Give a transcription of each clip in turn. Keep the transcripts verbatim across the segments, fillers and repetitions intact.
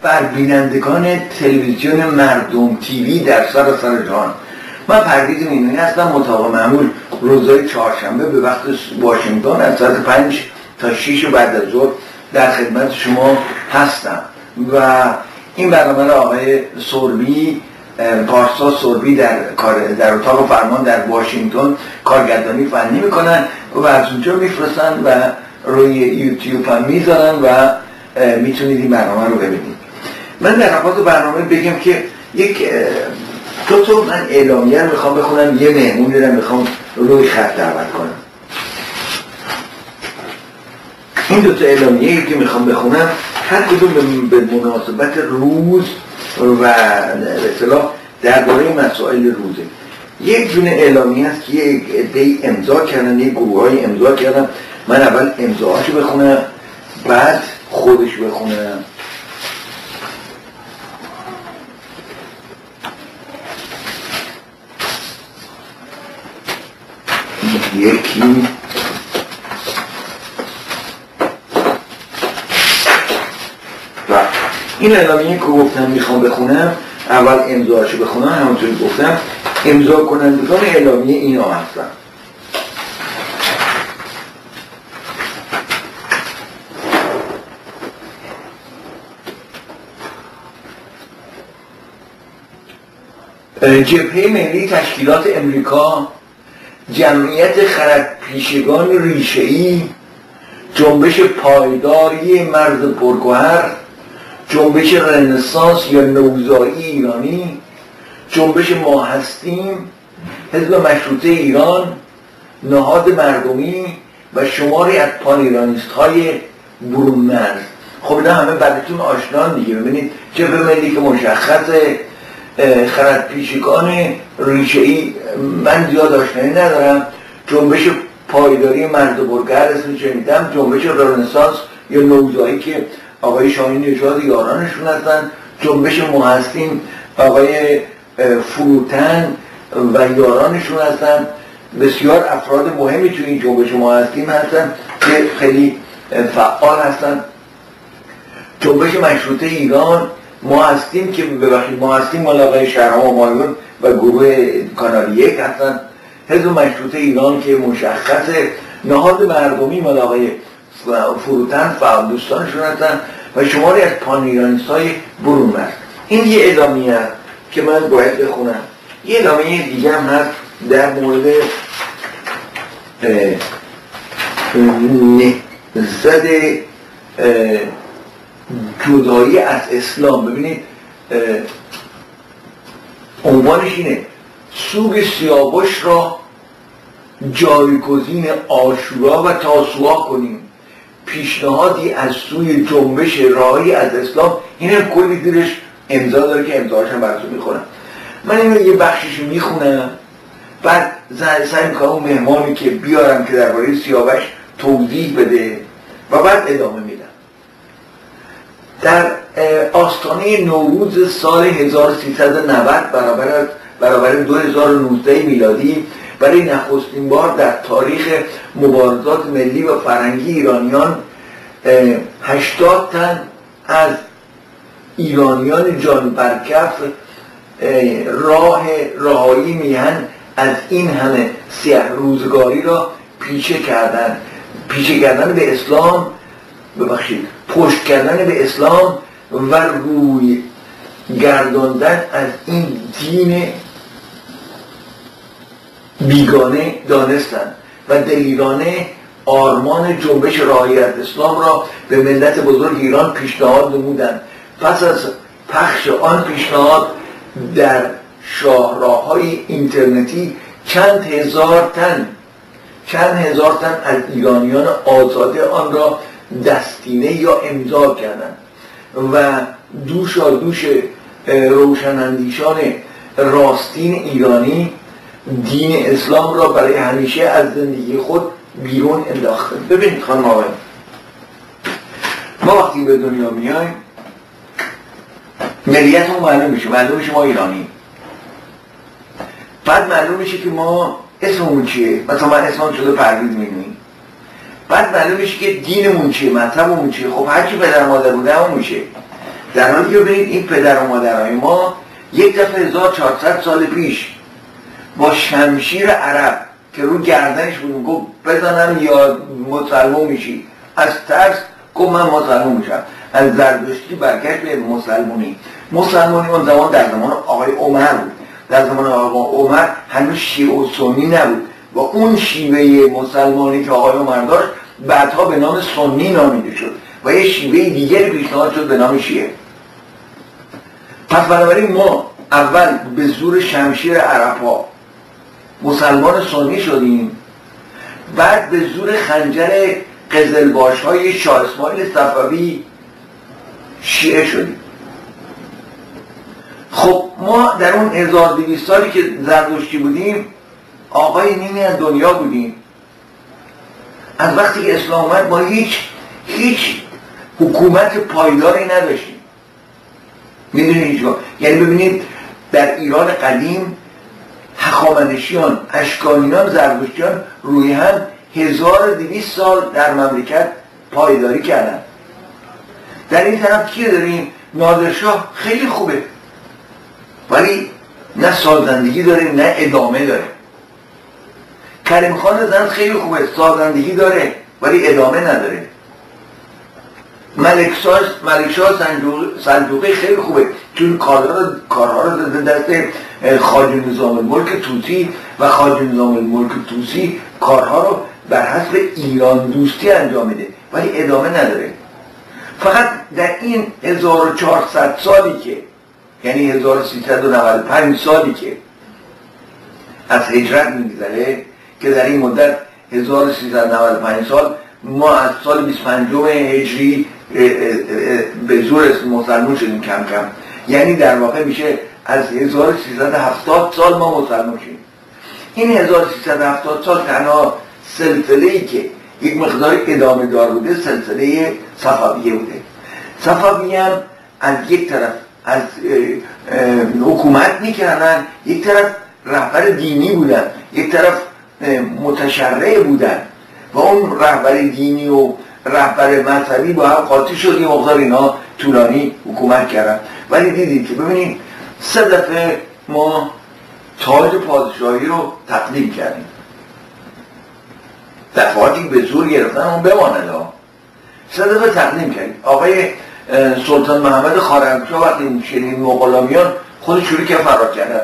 بر بینندگان تلویزیون مردم تیوی در سراسر جهان. من پرویز میمونی هستم، مطابق معمول روزهای چهارشنبه به وقت واشنگتن از ساعت پنج تا شش بعد از ظهر در خدمت شما هستم و این برنامه را آقای سوربی، پارسا سوربی در کار در اتاق فرمان در واشنگتن کارگردانی فنی میکنن و از اونجا میفرستن و روی یوتیوب هم میذارن و میتونید این برنامه رو ببینید. من در آغاز برنامه بگم که یک دو تا من اعلامیه رو میخوام بخونم، یه مهمونی رو میخوام روی خط دعوت کنم. این دو تا اعلامیه‌ای که میخوام بخونم هر کدوم به مناسبت روز و به اصطلاح درباره مسائل روزه. یک دونه اعلامیه است که یک عده‌ای امضا کردن، یک گروه‌های امضا کردن. من اول امضاهاشو بخونم بعد خودش بخونم. یکی و این اعلامیه که گفتم میخوام بخونم، اول امضاهاشو بخونم. همونطوری گفتم امضا کنندگان اعلامیه اینا هستن: جبهه ملی تشکیلات امریکا، جمعیت خردپیشگان ریشه‌ای، جنبش پایداری مرز پرگوهر، جنبش رنسانس یا نوزایی ایرانی، جنبش ما هستیم، حزب مشروطه ایران، نهاد مردمی و شماری از پانیرانیست های برون مرز. خب اینا همه بعدتون آشنان دیگه. ببینید جبهه ملی که مشخصه، خردپیشگان ریشه‌ای من زیاد آشنایی ندارم، جنبش پایداری مرز پرگوهر اسمش شنیدم، جنبش رنسانس یا نوزایی که آقای شاهین نژاد یارانشون هستن، جنبش ما هستیم آقای فروتن و یارانشون هستن. بسیار افراد مهمی توی این جنبش ما هستیم هستن که خیلی فعال هستن. جنبش مشروطه ایران، ما هستیم که ببخشید ما هستیم مال آقای شهرام مایون و گروه کانال یک هستن. حزب مشروطه ایران که مشخصه، نهاد مردمی مال آقای فروتن فعال دوستانشون هستن و شماری از پانیرانیست های برون مرز. این یه اعلامیه هست که من باید بخونم. یه اعلامیه دیگه هم هست در مورد نهضت جدایی از اسلام. ببینید عنوانش اینه: سوگ سیاوش را جایگزین عاشورا و تاسوعا کنیم، پیشنهادی از سوی جنبش راهی از اسلام. این هم کلی زیرش امضا داره که امضاهاش هم براتون میخونم. من اینو یه بخشش میخونم بعد سعی میکنم اون مهمانی که بیارم که درباره سیاوش توضیح بده و بعد ادامه میدم. در آستانه نوروز سال هزار و سیصد و نود برابر برابر دو هزار و نوزده میلادی برای نخستین بار در تاریخ مبارزات ملی و فرهنگی ایرانیان هشتاد تن از ایرانیان جان برکف راه رهایی میهن از این همه سیه روزگاری را پیشه کردن پیشه کردن به اسلام ببخشید پشت کردن به اسلام و روی گرداندن از این دین بیگانه دانستند و دلیرانه آرمان جنبش راهی از اسلام را به ملت بزرگ ایران پیشنهاد نمودند. پس از پخش آن پیشنهاد در شاهراه‌های اینترنتی چند هزار تن چند هزار تن از ایرانیان آزاده آن را دستینه یا امضا کردند و دوشا دوش روشناندیشان راستین ایرانی دین اسلام را برای همیشه از زندگی خود بیرون انداختند. ببینید خانم آقای، ما وقتی به دنیا میایم ملیت ما معلوم میشه، معلوم میشه ما ایرانی. بعد معلوم میشه که ما اسممون چیه، مثلا من اسمم شده پرویز میمونی. بعد معلوم میشه که دینمون چیه، مذهبمون چیه. خب هرچی پدر مادر بوده همون میشه. در حالی که ببینید این پدر و مادرهای ما یک دفعه هزار و چهارصد سال پیش با شمشیر عرب که رو گردنش بود گفت بزنم یا مسلمان میشی، از ترس گفت من مسلمان میشم، از زردشتی برگشت به مسلمانی. مسلمانی اون زمان در زمان آقای عمر بود، در زمان آقای عمر هنوز شیعه و سنی نبود و اون شیوه مسلمانی که آقای عمر داشت بعدها به نام سنی نامیده شد و یه شیوه دیگری پیشنهاد شد به نام شیعه. پس بنابراین ما اول به زور شمشیر عرب‌ها مسلمان سنی شدیم، بعد به زور خنجر قزلباش‌های شاه اسماعیل صفوی شیعه شدیم. خب ما در اون هزار و دویست سالی که زردشتی بودیم آقای نیمی از دنیا بودیم. از وقتی که اسلام اومد ما هیچ هیچ حکومت پایداری نداشتیم. میدونید یعنی ببینید در ایران قدیم هخامنشیان، اشکانیان، زردشتیان روی هم هزار و دویست سال در مملکت پایداری کردن. در این طرف کیه داریم؟ نادرشاه خیلی خوبه ولی نه سازندگی داره نه ادامه داره. کریم خان زند خیلی خوبه، سازندگی داره ولی ادامه نداره. ملکشاه ملکشاه سلجوقی خیلی خوبه چون کارها رو کارها رو داده دست خواجه نظام الملک طوسی و خواجه نظام الملک طوسی کارها رو بر حسب ایران دوستی انجام میده ولی ادامه نداره. فقط در این هزار و چهارصد سالی که یعنی هزار و سیصد و نود و پنج سالی که از هجرت میگذره که در این مدت هزار و سیصد و نود و پنج سال ما از سال بیست و پنجم هجری به زور مسلمان شدیم کم کم، یعنی در واقع میشه از هزار و سیصد و هفتاد سال ما مسلمان شدیم. این هزار و سیصد و هفتاد سال تنها سلسله‌ای که یک مقدار ادامه دار بوده سلسله صفویه بوده. صفویه هم از یک طرف از حکومت میکردن، یک طرف رهبر دینی بودن، یک طرف متشرع بودن و اون رهبر دینی و رهبر مذهبی با هم قاطی شد، یه مقدار اینا طولانی حکومت کردن. ولی دیدید که ببینید سه دفعه ما تاج پادشاهی رو تقدیم کردیم. دفعاتی به زور گرفتن اون بماند ها. سه دفعه تقدیم کردیم. آقای سلطان محمد خوارزمشاه وقتی شنید مغولامیان خودش شروع که فرار کردن.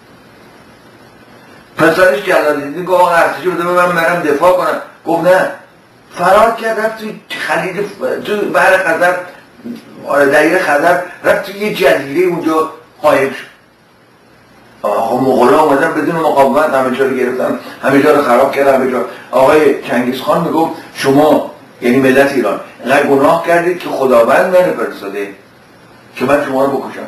پسرش جلال‌الدین گفت آقا ارتشی بده من برم دفاع کنم. گفت نه، فرار کرد رفت توی خلیج تو بحر خزر، دریای خزر، رفت توی یه جزیره اونجا غایب شد. آقا مغولا اومدن بدون مقاومت همه جا رو گرفتن، همه جا رو خراب کردن، همه جا. آقای چنگیزخان میگفت شما یعنی ملت ایران اینقدر گناه کردید که خداوند منو فرستاده که من شما رو بکشم.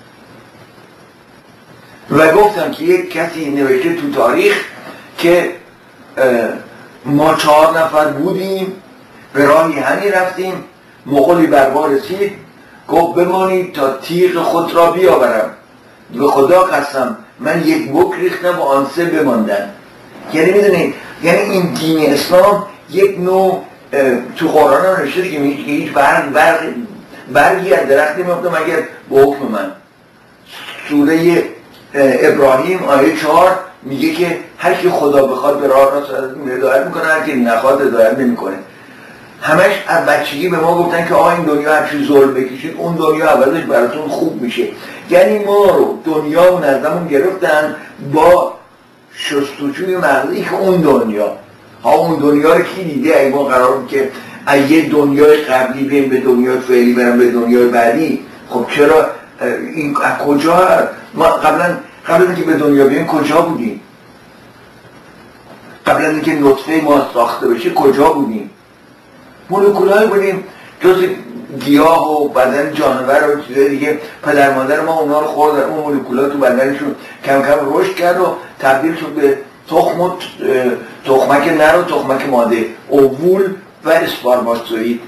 و گفتم که یک کسی نوشته تو تاریخ که ما چهار نفر بودیم به راهی همی رفتیم، مغولی بر ما رسید گفت بمانید تا تیغ خود را بیاورم. به خدا قسم من یک بک ریختم و آن سه بماندن. یعنی میدونید یعنی این دین اسلام یک نوع تو قرآن هم نوشته که هیچ برگ برگ برگی از درخت نمیفته مگر به حکم من. سوره ابراهیم آیه چهار میگه که هر کی خدا بخواد به راه راست هدایت میکنه، هر کی نخواد هدایت نمیکنه. همش از بچگی به ما گفتن که آقا این دنیا هر چی ظلم بکشید اون دنیا اولش براتون خوب میشه. یعنی ما رو دنیا و نظمون گرفتن با شستوجوی مغزی که اون دنیا ها اون دنیا رو کی دیده؟ ای ما قرار بود که از یه دنیای قبلی بریم به دنیای فعلی برم به دنیای بعدی. خب چرا این از کجا هست؟ ما قبلا قبل اینکه به دنیا بیاییم کجا بودیم؟ قبل اینکه نطفه ما ساخته بشه کجا بودیم؟ مولکولای بودیم جز گیاه و بدن جانور و چیزای دیگه. پدر مادر ما اونا رو خوردن، اون مولکولا تو بدنشون کم کم رشد کرد و تبدیل شد به تخم و تخمک نر و تخمک ماده، اووول و اسپارماتوئید.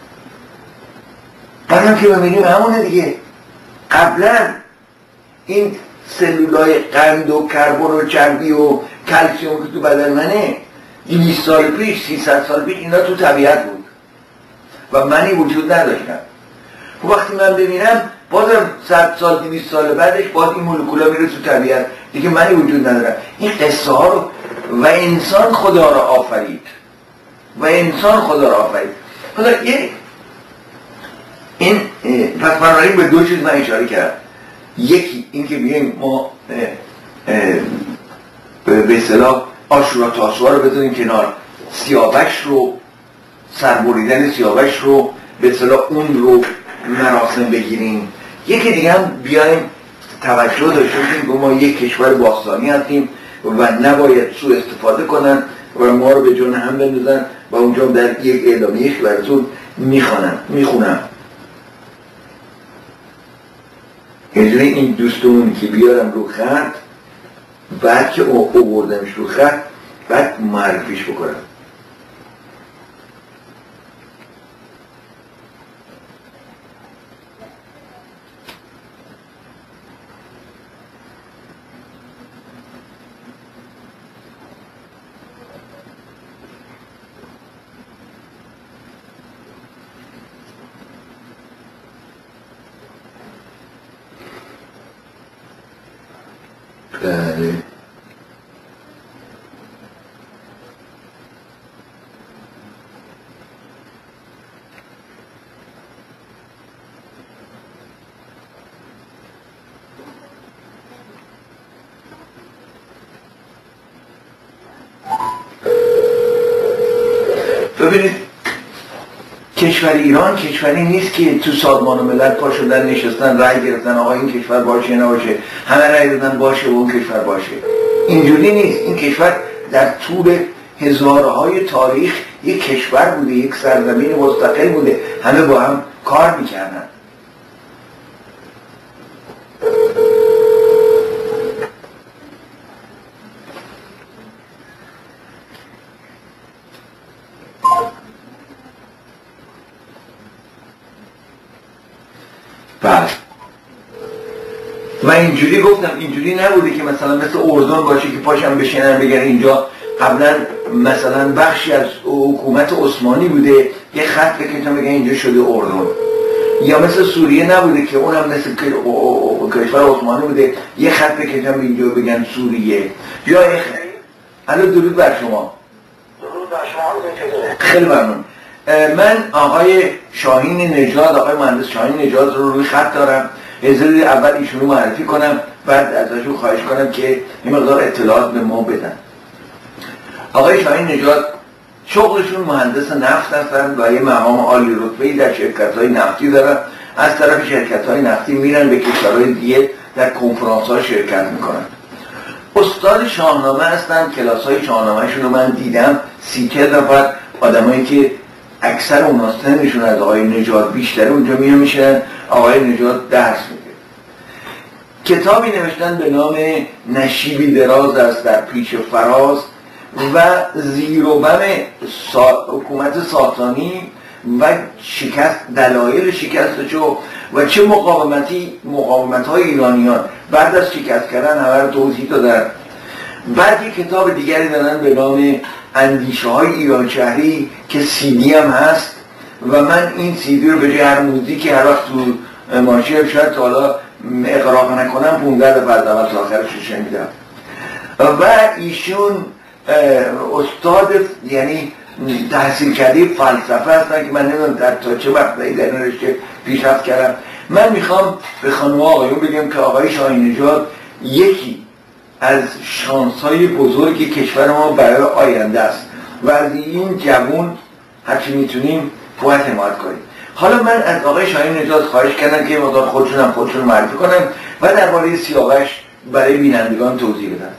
بعدم که ببینیم همونه دیگه. قبلا این سلولای قند و کربن و چربی و کلسیوم که تو بدن منه دویست سال پیش سیصد سال پیش اینا تو طبیعت بود و منی وجود نداشتن. و وقتی من ببینم بازم صد سال دویست سال بعدش باز این مولکولا میره تو طبیعت دیگه، منی وجود ندارم. این قصه ها رو و انسان خدا را آفرید و انسان خدا را آفرید. خدا این این پس بنابراین به دو چیز من اشاره کردم. یکی این که بیایم ما به اصطلاح عاشورا تاسوعا رو بذاریم کنار، سیاوش رو سربریدن سیاوش رو به اصطلاح اون رو مراسم بگیریم. یکی دیگه هم بیایم توجه داشته باشیم که ما یک کشور باستانی هستیم و نباید سوء استفاده کنن و ما رو به جون هم بندازن و اونجا در یک اعلامیه که براتون میخونم میخونم اینجوری این دوستون که بیارم رو خط، بعد که او بردمش رو خط بعد معرفیش بکنم. بله ببینید کشور ایران کشوری نیست که تو سازمان ملل پا شدن نشستن رأی گرفتن آقا این کشور باشه نباشه، همه رأی دادن باشه و اون کشور باشه. اینجوری نیست. این کشور در طول هزارهای تاریخ یک کشور بوده، یک سرزمین مستقل بوده، همه با هم کار میکردن. بله و اینجوری گفتم، اینجوری نبوده که مثلا مثل اردن باشه که پاشم بشینن بگن اینجا قبلا مثلا بخشی از حکومت عثمانی بوده یه خط بکشن بگن اینجا شده اردن، یا مثل سوریه نبوده که اونم مثل کشور عثمانی بوده یه خط بکشن اینجا بگن سوریه. یا الو درود بر شما. درود بر شما. خیلی ممنون. من آقای شاهین نژاد، آقای مهندس شاهین نژاد رو روی خط دارم. اجازه اول ایشون رو معرفی کنم بعد ازشون خواهش کنم که این مقدار اطلاعات به ما بدن. آقای شاهین نژاد شغلشون مهندس نفت هستن و یه مقام عالی رتبه‌ای در شرکت‌های نفتی دارن. از طرف شرکت‌های نفتی میرن به کشورهای دیگه در کنفرانس‌ها شرکت میکنن. استاد شاهنامه هستن. کلاس‌های شاهنامه‌شون رو من دیدم، سی چهل نفر آدمایی که اکثر اونها سنشون از آقای نژاد بیشتر اونجا میان میشن، آقای نژاد درس میده. کتابی نوشتن به نام نشیبی دراز است در پیش فراز و زیر و بم سا... حکومت ساسانی و شکست، دلایل شکستشو و چه مقاومتی مقاومت‌های ایرانیان بعد از شکست کردن همه رو توضیح دادن. بعد یک کتاب دیگری دارن به نام اندیشه های ایران شهری که سیدی هم هست و من این سیدی رو به جای هر موزیکی هر وقت تو ماشین شاید تا حالا اقراق نکنم پونزده دفعه از اول تا آخرش شنیدم. و ایشون استاد یعنی تحصیل کرده فلسفه هستن که من نمیدونم در تا چه وقتی در این رشته پیشرفت کردم. من میخوام به خانم آقایون بگم که آقای شاهین نژاد یکی از شانس‌های بزرگ کشور ما برای آینده است و از این جوان هرچی میتونیم باید حمایت کنیم. حالا من از آقای شاهین نژاد خواهش کردم که مقدار خودشون هم خودشون رو معرفی کنم و درباره سیاوش برای بینندگان توضیح بدن.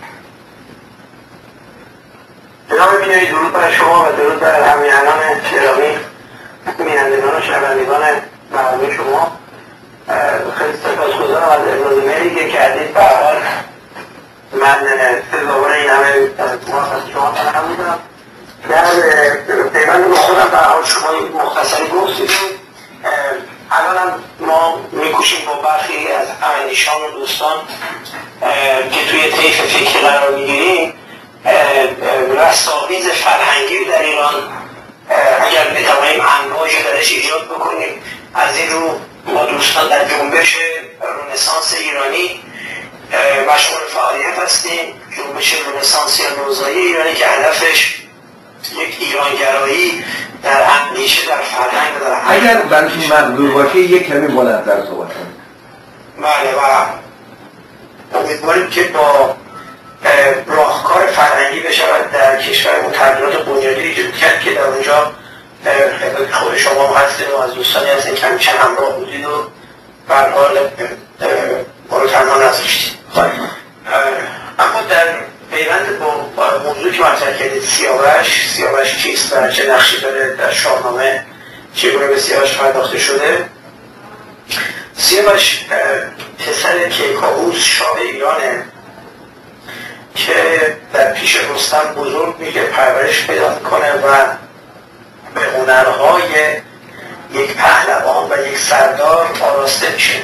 جناب بینایی درود بر شما و درود بر همیهنان گرامی بینندگان و شنوندگان برنامه شما. خیلی سپاسگزارم از ابراز میلی که کردید. به هر حال من سزاوار این همه التماس از شما فراهم می‌کنم. در پیوند با خودم به هر حال شما مختصری گفتید. الان ما می‌کوشیم با برخی از اندیشان و دوستان که توی طیف فکری قرار می‌گیریم رستاخیز فرهنگی در ایران اگر بتوانیم امواجی درش ایجاد بکنیم، از این رو ما دوستان در جنبش رنسانس ایرانی مشغول فعالیت هستیم. جنبش رنسانس یا نوزایی ایرانی که هدفش یک ایرانگرایی در اندیشه، در فرهنگ و در اگر براتون مقدور باشه یک کمی بلندتر صحبت کنید. بله، و امیدواریم که با راهکار فرهنگی بشود در کشورمون تغییرات بنیادی ایجاد کرد که در اونجا خود شما هم هستید و از دوستانی هستید که همیشه همراه بودید و به هر حال ما رو تنها نذاشتید. اما در پیوند با موضوعی که مطرح کردید، سیاوش سیاوش چیست و چه نقشی داره در شاهنامه، چگونه به سیاوش پرداخته شده؟ سیاوش پسر کیکاووس شاه ایرانه که در پیش رستم بزرگ میگه، پرورش پیدا میکنه و به هنرهای یک پهلوان و یک سردار آراسته میشه.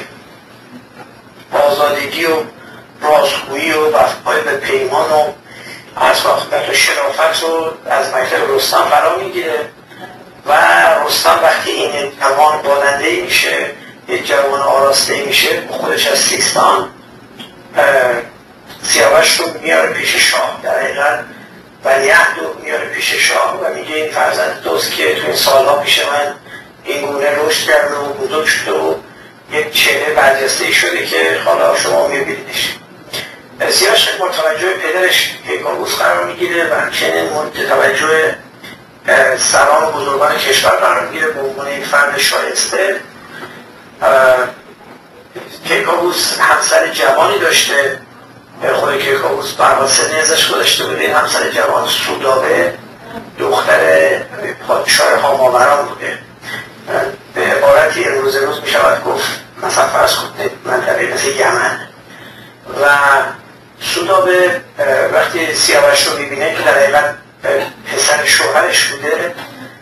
آزادگی و راستگویی و وفای به پیمان و اصلاحیت و شرافت رو از مکتب رستم فرا میگیره و رستم وقتی این جوان بالنده میشه، یک جوان آراسته میشه، خودش از سیستان سیاوش رو میاره پیش شاه. در حقیقت ولیعهد رو میاره پیش شاه و میگه این فرزند دوست که تو این سالها پیش من این گونه رشد کرده و بزرگ شده و یک چهره برجسته شده که حالا شما میبینیدش. سیاوش با توجه پدرش کیکاووس قرار میگیره و همچنین مورد توجه سران و بزرگان کشور قرار میگیره به عنوان یک فرد شایسته. کیکاووس همسر جوانی داشته، خود کیکاووس برها سنی ازش گذاشته بوده. همسر جوان سودابه دختر پادشاه هاماوران بوده. به عبارتی روز روز می شود گفت مثلا فرض کنید منطقه مثل یمن. و سودابه وقتی سیاوش رو میبینه که در حقیقت پسر شوهرش بوده،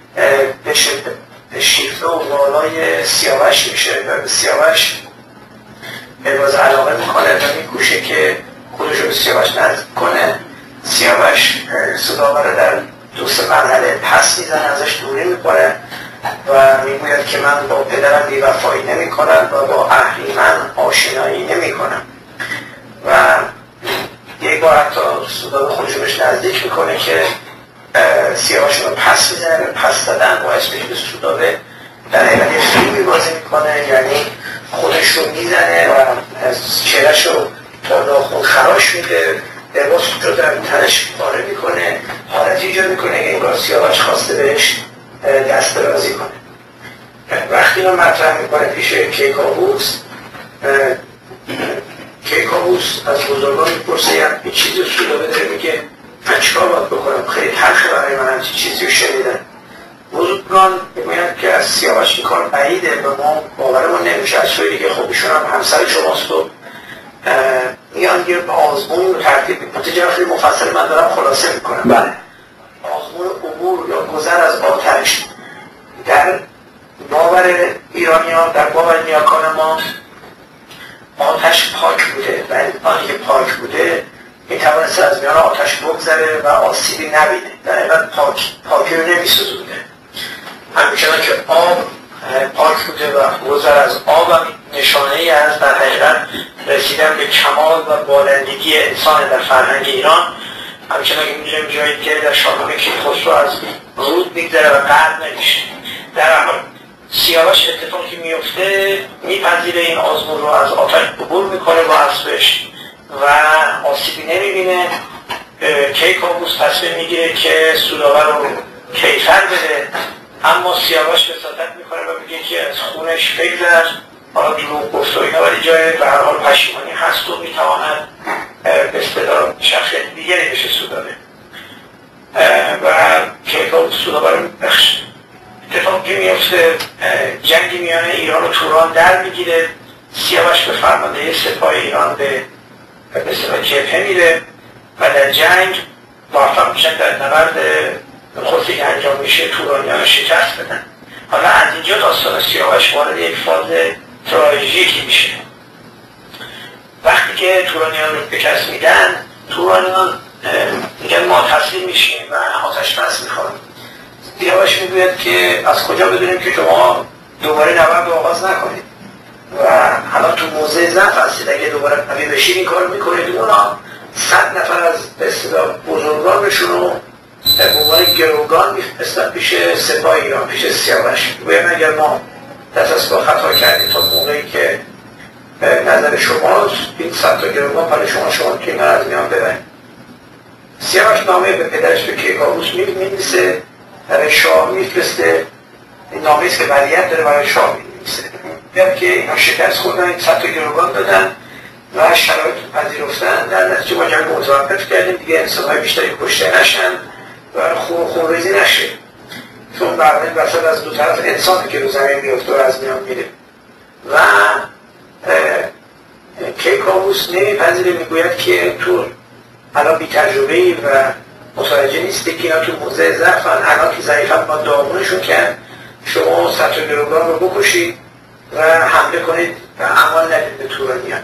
به شیفته و بالای سیاوش میشه و به سیاوش ابراز علاقه میکنه و میکوشه که خودش رو به سیاوش نزدیک کنه. سیاوش سودابه رو در دو سه مرحله پس میزنه، ازش دوری میکنه و میگوید که من با پدرم بی‌وفایی نمی کنم و با اهریمن آشنایی نمی کنم. و یک بار حتی سودابه خودش رو بهش نزدیک میکنه که سیاوش رو پس میزنه. پس دادن باعث میشه که سودابه در حقیقت یه فیلمی بازی میکنه، یعنی خودش رو میزنه و چهرش رو تا داخل خراش میده، لباس رو در تنش پاره میکنه، حالت ایجاد میکنه که انگار سیاوش خواسته بهش دست درازی کنه. وقتی رو مطرح میکنه پیش کیکاووس، کیکاووس از بزرگان میپرسه یه چیزی رو سودابه داره میگه من چیکار باید بکنم، خیلی تلخه برای من همچین چیزی رو شنیدن. بزرگان میگویند که از سیاوش این کار بعیده و ما باورمون نمیشه، از سوی دیگه خب ایشون هم همسر شماست و میان یه آزمون رو ترتیب میکنه. نتیجه خیلی مفصل من دارم خلاصه میکنم. بله. آزمون عبور یا گذر از آتش در باور ایرانیان، در باور نیاکان ما آتش پاک بوده و آنی که پاک بوده میتوانست از میان آتش بگذره و آسیبی نبینه. در حقیقت پاک پاکی رو نمیسوزونده. همچنان که آب پاک بوده و گذر از آب هم نشانه ای از در حقیقت رسیدن به کمال و بالندگی انسان در فرهنگ ایران. همچنان که می‌دونیم جایی که در شاهنامه کیخسرو از رود میگذره و غرق نمیشه. در حال سیاوش اتفاقی میفته، میپذیره این آزمون رو، از آتش عبور میکنه با اسبش و آسیبی نمیبینه. کیکاووس تصمیم میگیره که سودابه رو کیفر بده، اما سیاوش وساطت میکنه و میگه که از خونش بگذر، حالا دروغ گفت و اینا، ولی جای به هر حال پشیمانی هست و میتواند به اصطلاح شخصیت دیگری بشه سودابه. و کیکاووس سودابه رو بخشه. اتفاقی میفته، جنگی میان ایران و توران در میگیره. سیاوش به فرمانده سپاه ایران به به اصطلاح جبهه میره و در جنگ موفق میشن در نبرد خودی که انجام میشه تورانیان رو شکست بدن. حالا از اینجا داستان سیاوش وارد یک فاز تراژیکی میشه. وقتی که تورانیان رو شکست میدن، تورانیان میگن ما تسلیم میشیم و آتش بس میخوریم. سیاوش میگوید که از کجا بدونیم که شما دوباره نبرد رو آغاز نکنید؟ و حالا تو موضع ضعف هستید، اگه دوباره قوی بشید این کار میکنید. اونا صد نفر از به اصطلاح بزرگانشون رو به عنوان گروگان میفرستن پیش سپاه ایران، پیش سیاوش. بگم اگر ما دست از با خطا کردیم تا موقعی که نظر شماست، این صد تا گروگان برای شما شما که من از میان ببرید. سیاوش نامه به پدرش به کیکاووس می‌نویسه، برای شاه میفرسته. این نامه است که ولیعت داره برای شاه می‌نویسه. میگم که اینا شکست خوردن، این صد تا گروگان دادن و شرایط پذیرفتن، در نتیجه ما جنگ متوقف کردیم دیگه انسان‌های بیشتری کشته نشن و خون خونریزی نشه، چون برنامه وسط از دو طرف انسانی که رو زمین میفته و از میان میره. و کیکاووس نمیپذیره، میگوید که تو الان بی تجربه‌ای و متوجه نیستی که اینا تو موضع ضعفن، الان که ضعیفن با دامونشون کن، شما صد تا گروگان رو بکشید و حمله کنید و امان ندید به تورانیان.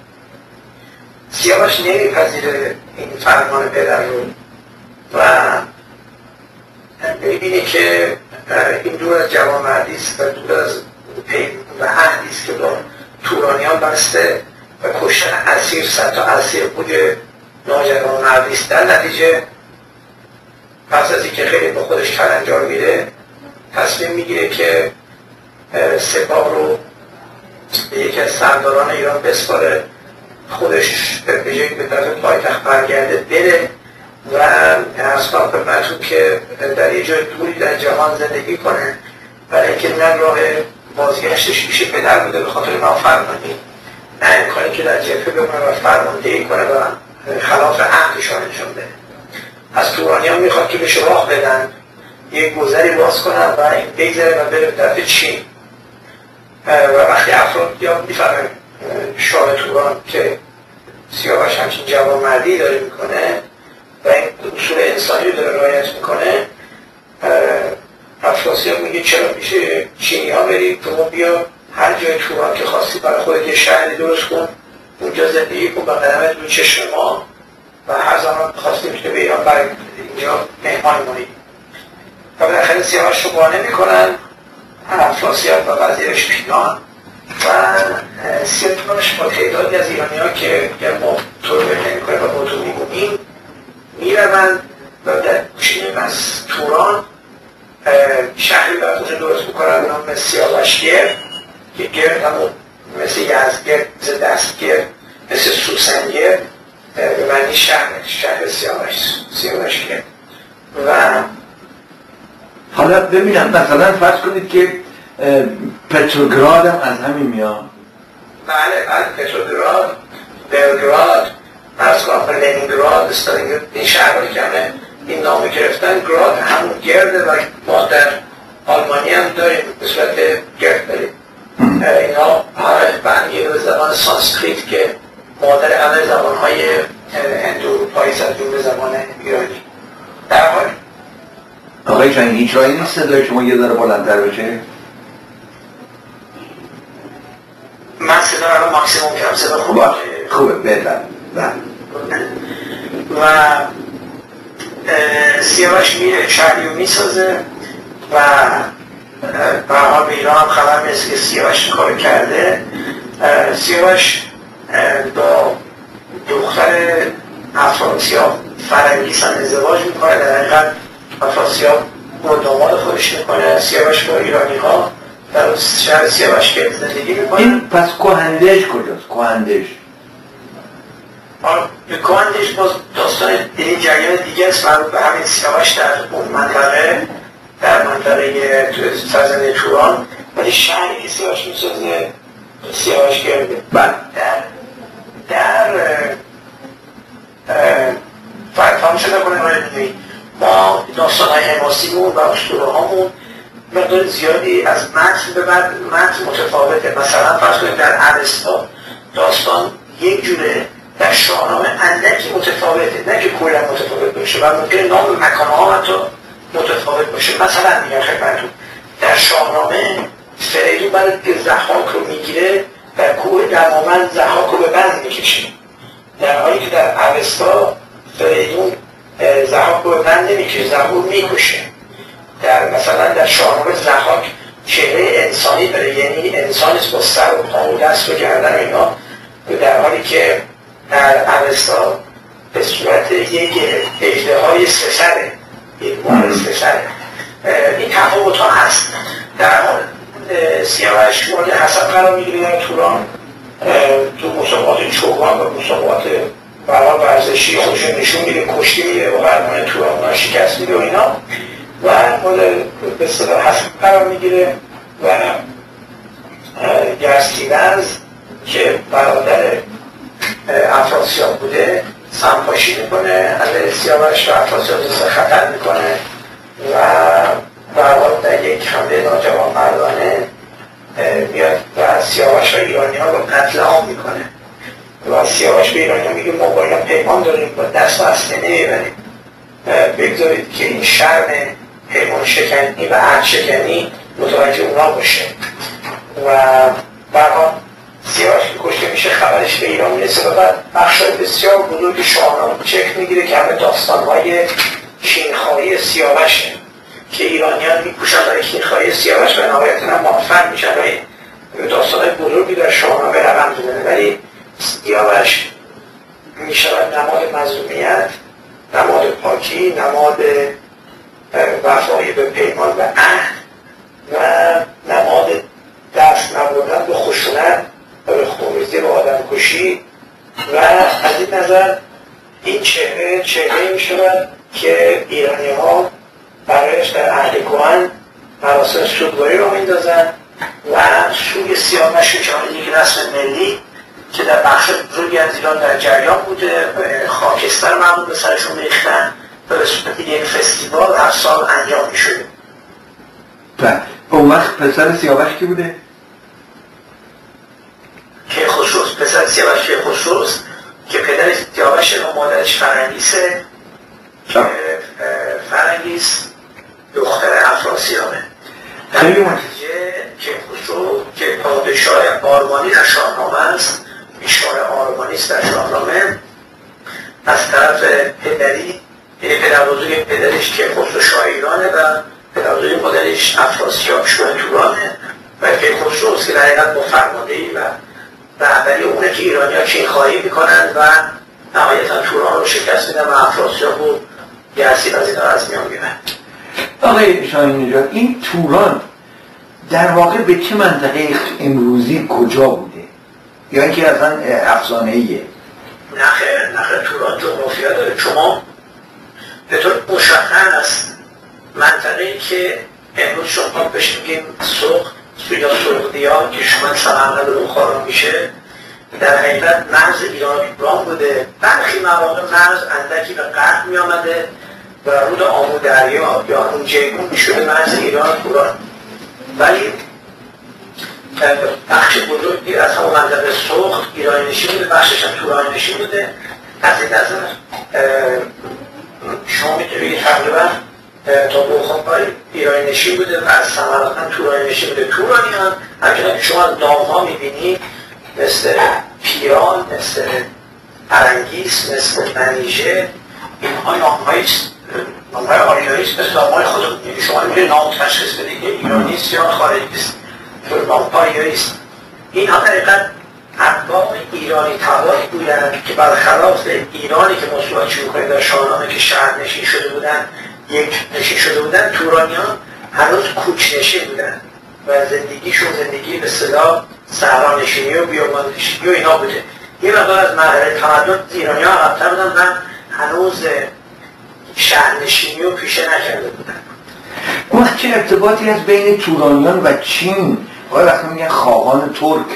سیاوش نمیپذیره این فرمان پدر رو و میبینی که این دور از جوانمردی است و دور از و عهدی است که با تورانیان بسته و کشتن اسیر، صد تا اسیر بود ناجوانمردی است. در نتیجه پس از اینکه خیلی با خودش کلنجار میره، تصمیم میگیره که سپاه رو به یکی از سرداران ایران بسپاره، خودش به جایی به طرف پایتخت برگرده بره و اصلا خدمتتون که در یه جای دوری در جهان زندگی کنه، برای اینکه نه راه بازگشتش میشه پدر بوده به خاطر نافرمانی، نه امکانی که در جبهه بمونه و فرماندهی کنه و خلاف عهدشان انجام بده. از تورانیان میخواد که بهش راه بدن، یک گذری باز کنن و این بگذره و بره به طرف چین. و وقتی افراد یا میفهمه شاه توران که سیاوش همچین جوانمردی داره میکنه و این اصول انسانی داره رعایت میکنه، افراسیاب میگه چرا پیش چینی ها برید، تو بیا هر جای توران که خواستی برای خودت یه شهری درست کن، اونجا زندگی کن با قدمت رو چشم ما و هر زمان خواستی میشه به ایران برای اینجا مهمان مونی. و بالاخره سیاوش رو قانع میکنن افراسیاب و وزیرش پیلان و سیاوش با تعدادی از ایرانی ها که ما تو رو بهتر میکنه و با تو میگونیم میروند و در چین از توران شهری براتون درست میکنن نام سیاوشگرد که گرد همون مثل یزدگرد، مثل دستگرد، مثل سوسنگرد به معنی شهر شهر سیاوش سیاوشگرد. و حالا ببینم مثلا فرض کنید که پتروگراد هم از همین میاد. بله بله پتروگراد، بلگراد، از کافر لنینگراد، استالینگراد، این شهرهایی که همه این نامه گرفتن گراد همون گرده و ما در آلمانی هم داریم به صورت گرد داریم. اینا بندیه به زبان سانسکریت که مادر همه زبانهای هندو-اروپایی از جمله زبان ایرانی. در حال آقای جان هیچ راهی نیست صدای شما یه ذره بلندتر بشه؟ من صدا رو ماکسیموم کردم، صدا خوبه خوبه بهتر. و سیاوش میره شهری رو میسازه و به حال به ایران هم خبر میرسه که سیاوش کار کرده. سیاوش با دختر افراسیاب فرنگیس هم ازدواج میکنه، در حقیقت افراسیاب با داماد خودش میکنه، سیاوش با ایرانی ها در شهر سیاوش که زندگی میکنه. این پس کهندش کجاست؟ کهندش به کهندش باز داستان این جریان دیگه است مربوط به همین سیاوش در اون منطقه، در منطقه سرزمین توران، ولی شهری که سیاوش میسازه سیاوش گرده. بله در در فرقام شده کنه باید ما داستان های حماسیمون و اسطوره هامون مقدار زیادی از متن به متن متفاوته. مثلا فرض کنید در اوستا داستان یک جوره، در شاهنامه اندکی متفاوته، نه که کلا متفاوت باشه و ممکنه نام مکان‌ها حتی متفاوت باشه. مثلا میگم خدمتتون در شاهنامه فریدون برای که ضحاک رو میگیره در کوه دماوند ضحاک رو به بند میکشه، در حالی که در اوستا فریدون ضحاک رو به بند نمیکشه، ضحاک رو میکشه. در مثلا در شاهنامه ضحاک چهره انسانی داره، یعنی انسانیست با سر و پا و دست و گردن اینا، در حالی که در اوستا به صورت یک اژدهای سه سره، یک مار سه سره. این تفاوت ها هست. در حال سیاوش مورد حسد قرار میگیره در توران، تو مسابقات چوگان و مسابقات برای ورزشی خودش نشون میده، کشتی میده و قهرمان توران شکست میده و اینا، و مورد به اصطلاح حسد قرار میگیره. و گرسکیونز که برادر افراسیاب بوده سمپاشی میکنه علیه سیاوش و افراسیاب رو خطر میکنه و برای در یک حمله ناجوان مردانه میاد و سیاوش و ایرانی ها رو قتل عام میکنه و سیاوش به ایرانی ها میگه ما باید پیمان داریم با دست و اصله نمیبریم، بگذارید که این شرم پیمان شکنی و عهد شکنی متوجه اونا باشه. و برها سیاوش که کشته میشه خبرش به ایران میرسه و بعد بخشای بسیار بزرگ شاهنامه چک میگیره که همه داستانهای کینخواهی سیاوشه که ایرانیان میکوشن برای کینخواهی سیاوش و نهایتاً هم موفق میشن و داستانهای بزرگی در شاهنامه رقم میزنه، ولی سیاوش میشود نماد مظلومیت، نماد پاکی، نماد وفای به پیمان و عهد و نماد دست نبردن به خشونت و به خونریزی و آدم کشی. و از این نظر این چهره چهره می شود که ایرانی ها برایش در عهد کهن مراسم سوگواری را میندازند و سوگ سیاوش که یک رسم ملی که در بخش بزرگی از ایران در جریان بوده، خاکستر معمول به سرشون میریختن و به صورت یک فستیوال هر سال انجام میشده. بله. اون وقت پسر سیاوش کی بوده؟ کیخسروست. پسر سیاوش کیخسروست که پدر سیاوش و مادرش فرنگیسه که فرنگیس دختر افراسیابه. در نتیجه کیخسرو که پادشاه آرمانی در شاهنامه است، پیشوای آرمانی است در شاهنامه، از طرف پدری پدر بزرگ پدرش کیخسرو شاه ایرانه و پدر بزرگ مادرش افراسیاب شاه تورانه و کیخسرو است که در حقیقت با فرماندهی و رهبری اونه که ایرانی ها کینخواهی میکنند و نهایتا توران رو شکست میدن و افراسیاب و گرسکیونز از اینا از میان میبرن. آقای شاهین نژاد، این توران در واقع به چه منطقه امروزی کجا بوده؟ یا اینکه اصلا افسانه ایه؟ نخیر نخیر توران جغرافیا داره. شما به طور مشخص منطقه‌ای که امروز شما بهش میگیم سوخت یا سرخدیان که شما سمنگل رو خارا میشه، در حقیقت مرز ایران توران بوده. برخی مواقع مرز اندکی به غرب می آمده و رود آمو دریا یا اون جیگون میشده مرز ایران توران، ولی بخش بزرگی از همون منطقه سوخت ایرانی نشین بوده، بخشش هم تورانی نشین بوده. از این نظر شما میتونید تقریبا تا بخارای ایرانی نشین بوده و از سمرقند هم تورانی نشین بوده. تورانی هم همچنان که شما نام ها میبینید مثل پیران، مثل ارنگیس، مثل منیژه، اینها نام هاییست، نام های آریاییست، مثل نام های خودمون. شما میبینید نام تشخیص بدید که ایرانیست یا خارجیست، نام آریاییست. اینها در حقیقت اتباع ایرانی تباری بودند که برخلاف ایرانی که ما صحبت می‌کنیم در شاهنامه که شهر نشین شده بودند، یک نشین شده بودن، تورانیان هنوز کوچ نشین بودن و زندگیشون زندگی به اصطلاح صحرا نشینی و بیابان نشینی و اینا بوده. یه مقدار از مرحله تمدن ایرانی‌ها عقب‌تر بودن و هنوز شهر نشینی رو پیشه نکرده بودن. اون چه ارتباطی از بین تورانیان و چین؟ آیا وقتی میگن خاقان ترک؟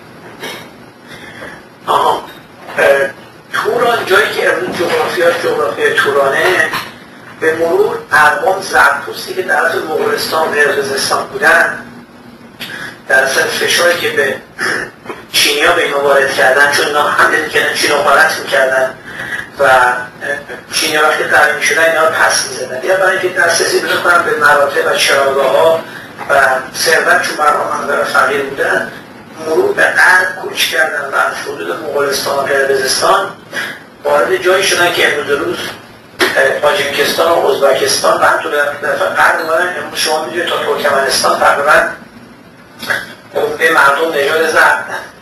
آها توران جایی که امروز جغرافیاش جغرافیای تورانه، به مرور اقوام زرتشتی که در اصل مغولستان و قرقیزستان بودن، در اصل فشاری که به چینیا به اینا وارد کردن، چون اینا حمله میکردن چین رو غارت میکردن و چینیا وقتی قوی میشدن اینا رو پس میزدن، یا برای اینکه دسترسی پیدا کنن به مراتع و چراگاه‌ها و ثروت، چون برها منظر فقیر بودن، مرور به غرب کوچ کردن و از حدود مغولستان و قرقیزستان وارد جایی شدن که امروز روز تاجیکستان و ازبکستان و همطور در غرب اومدن. امروز شما میدونید تا ترکمنستان تقریبا به مردم نژاد زرد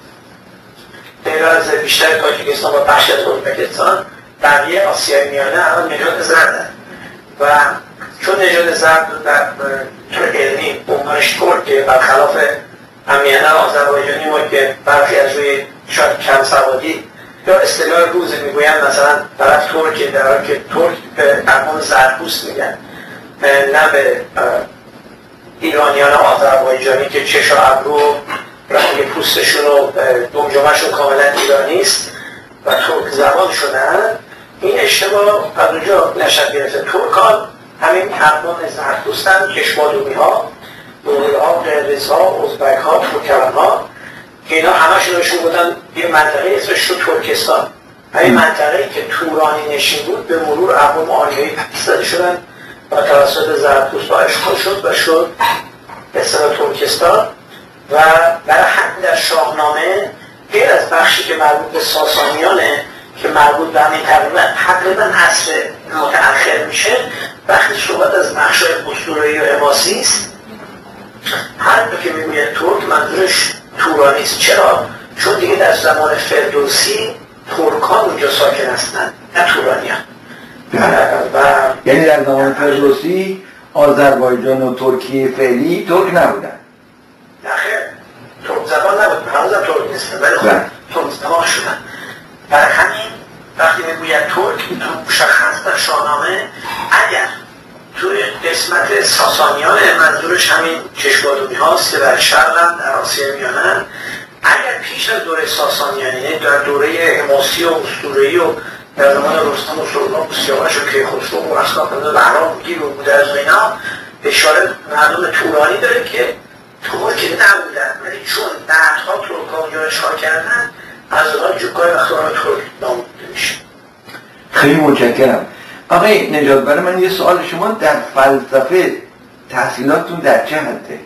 غیر از بیشتر تاجیکستان و بخش از ازبکستان بقیه آسیای میانه الان نژاد زردن و چون نژاد زرد در طور علمی به عنوانش ترکه برخلاف امیانه آذربایجانی ما که برخی از روی شاید کم سوادی یا اصطلاح روز میگویند مثلا طرف ترکه در حالی که ترک به اقوام زرتشت میگن نه به ایرانیان و آذربایجانی که چش و ابرو رنگ پوستشون و دمجمهشون کاملا ایرانی است و ترک زبان شدن. این اشتباه از اونجا نشد گرفته. ترکان همین اقوام زرتشتن، کشمادومی ها، دوره ها، قرقیز ها، ازبک ها، ترکمن ها که اینا همشون بهشون بودن یه منطقه اسمش شد ترکستان. همین منطقه‌ای که تورانی نشین بود به مرور اقوام آریایی زده شدن و توسط زرتشت اشغال شد و شد به اصطلاح ترکستان. و برای همین در شاهنامه غیر از بخشی که مربوط به ساسانیانه که مربوط به همین تقریبا تقریبا عصر متأخر میشه، وقتی صحبت از نقش‌های اسطوره‌ای و حماسی است، هر دو که میگوید ترک منظورش تورانی است. چرا؟ چون دیگه در زمان فردوسی ترکان اونجا ساکن هستند نه تورانیان. و یعنی در زمان فردوسی آذربایجان و ترکیه فعلی ترک نبودن. نه خیر، ترک زبان نبود، هنوزم ترک نیستن ولی خب ترک زبان شدن. برای همین وقتی میگوید ترک مشخص در شاهنامه اگر توی قسمت ساسانیان منظورش همین کشمادومی هاست که در شرق در آسیای میانه، اگر پیش از دوره ساسانیان یعنی در دوره حماسی و اسطوره‌ای و در زمان رستم و سهراب و سیاوش و کیخسرو و اسناف و بهرام گیر و گودرز و اینا اشاره مردم تورانی داره که ترک نبودن، ولی چون بعدها ترک‌ها اونجا اشغال کردن از اونها جوکای اخوان ترک نامیده میشه. خیلی متشکرم. آقای نجات، برای من یه سوال، شما در فلسفه تحصیلاتتون در چه حده؟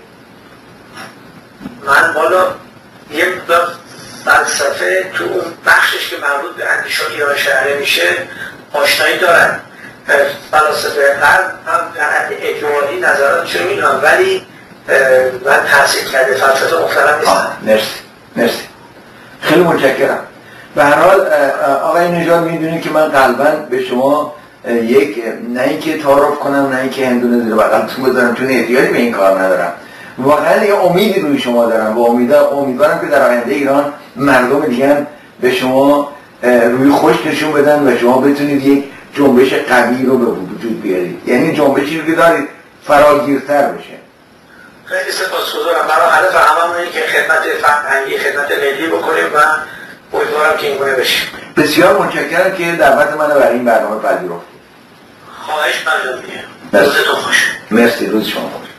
من بالا یه مقدار فلسفه تو اون بخشش که مربوط به اندیشه ایران شهره میشه آشنایی دارم. فلسفه غرب هم در حد اجمالی نظراتشون میدونم ولی من تحصیل کرده فلسفه محترم نیستم. مرسی مرسی خیلی متشکرم. به هر حال آقای نژاد میدونید که من قلباً به شما یک نه اینکه تعارف کنم نه اینکه هندونه زیر بغلتون بذارم، چون احتیاجی به این کار ندارم. واقعا یه امیدی روی شما دارم و امیدوارم که در آینده ایران مردم دیگه به شما روی خوش نشون بدن و شما بتونید یک جنبش قوی رو به وجود بیارید، یعنی جنبشی که دارید فراگیرتر بشه. خیلی سپاسگزارم. برای هدف هممون اینه که خدمت فرهنگی، خدمت ملی بکنیم و امیدوارم که این گونه بشه. بسیار متشکرم که دعوت منو برای این برنامه پذیرفتید. خواهش مندم. روزتون خوش. مرسی، روز شما خوش.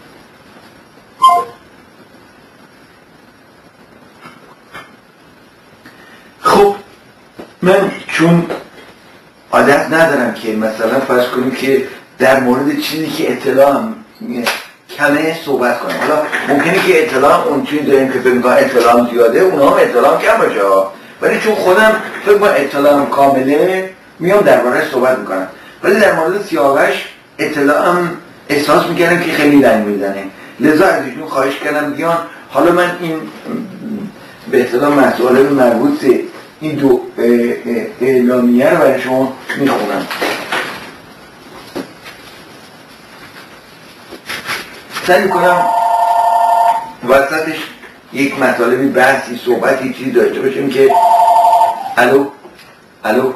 خب من چون عادت ندارم که مثلا فرض کنیم که در مورد چیزی که اطلاعم کمه صحبت کنم. حالا ممکنه که اطلاعم اون چیزی داریم که فکر می‌کنم اطلاعم زیاده، اونا هم اطلاعم کم باشه، ولی چون خودم فکر کنم اطلاعم کامله میام درباره‌اش صحبت میکنم. ولی در مورد سیاوش اطلاعم احساس میکردم که خیلی لنگ میزنه، لذا از ایشون خواهش کردم بیان حالا من این به اطلاع مسئله مربوط این دو اعلامیه رو برای شما میخونم. سعی کنم وسطش یک مطالبی، بحثی، صحبتی، چیزی داشته باشیم که الو الو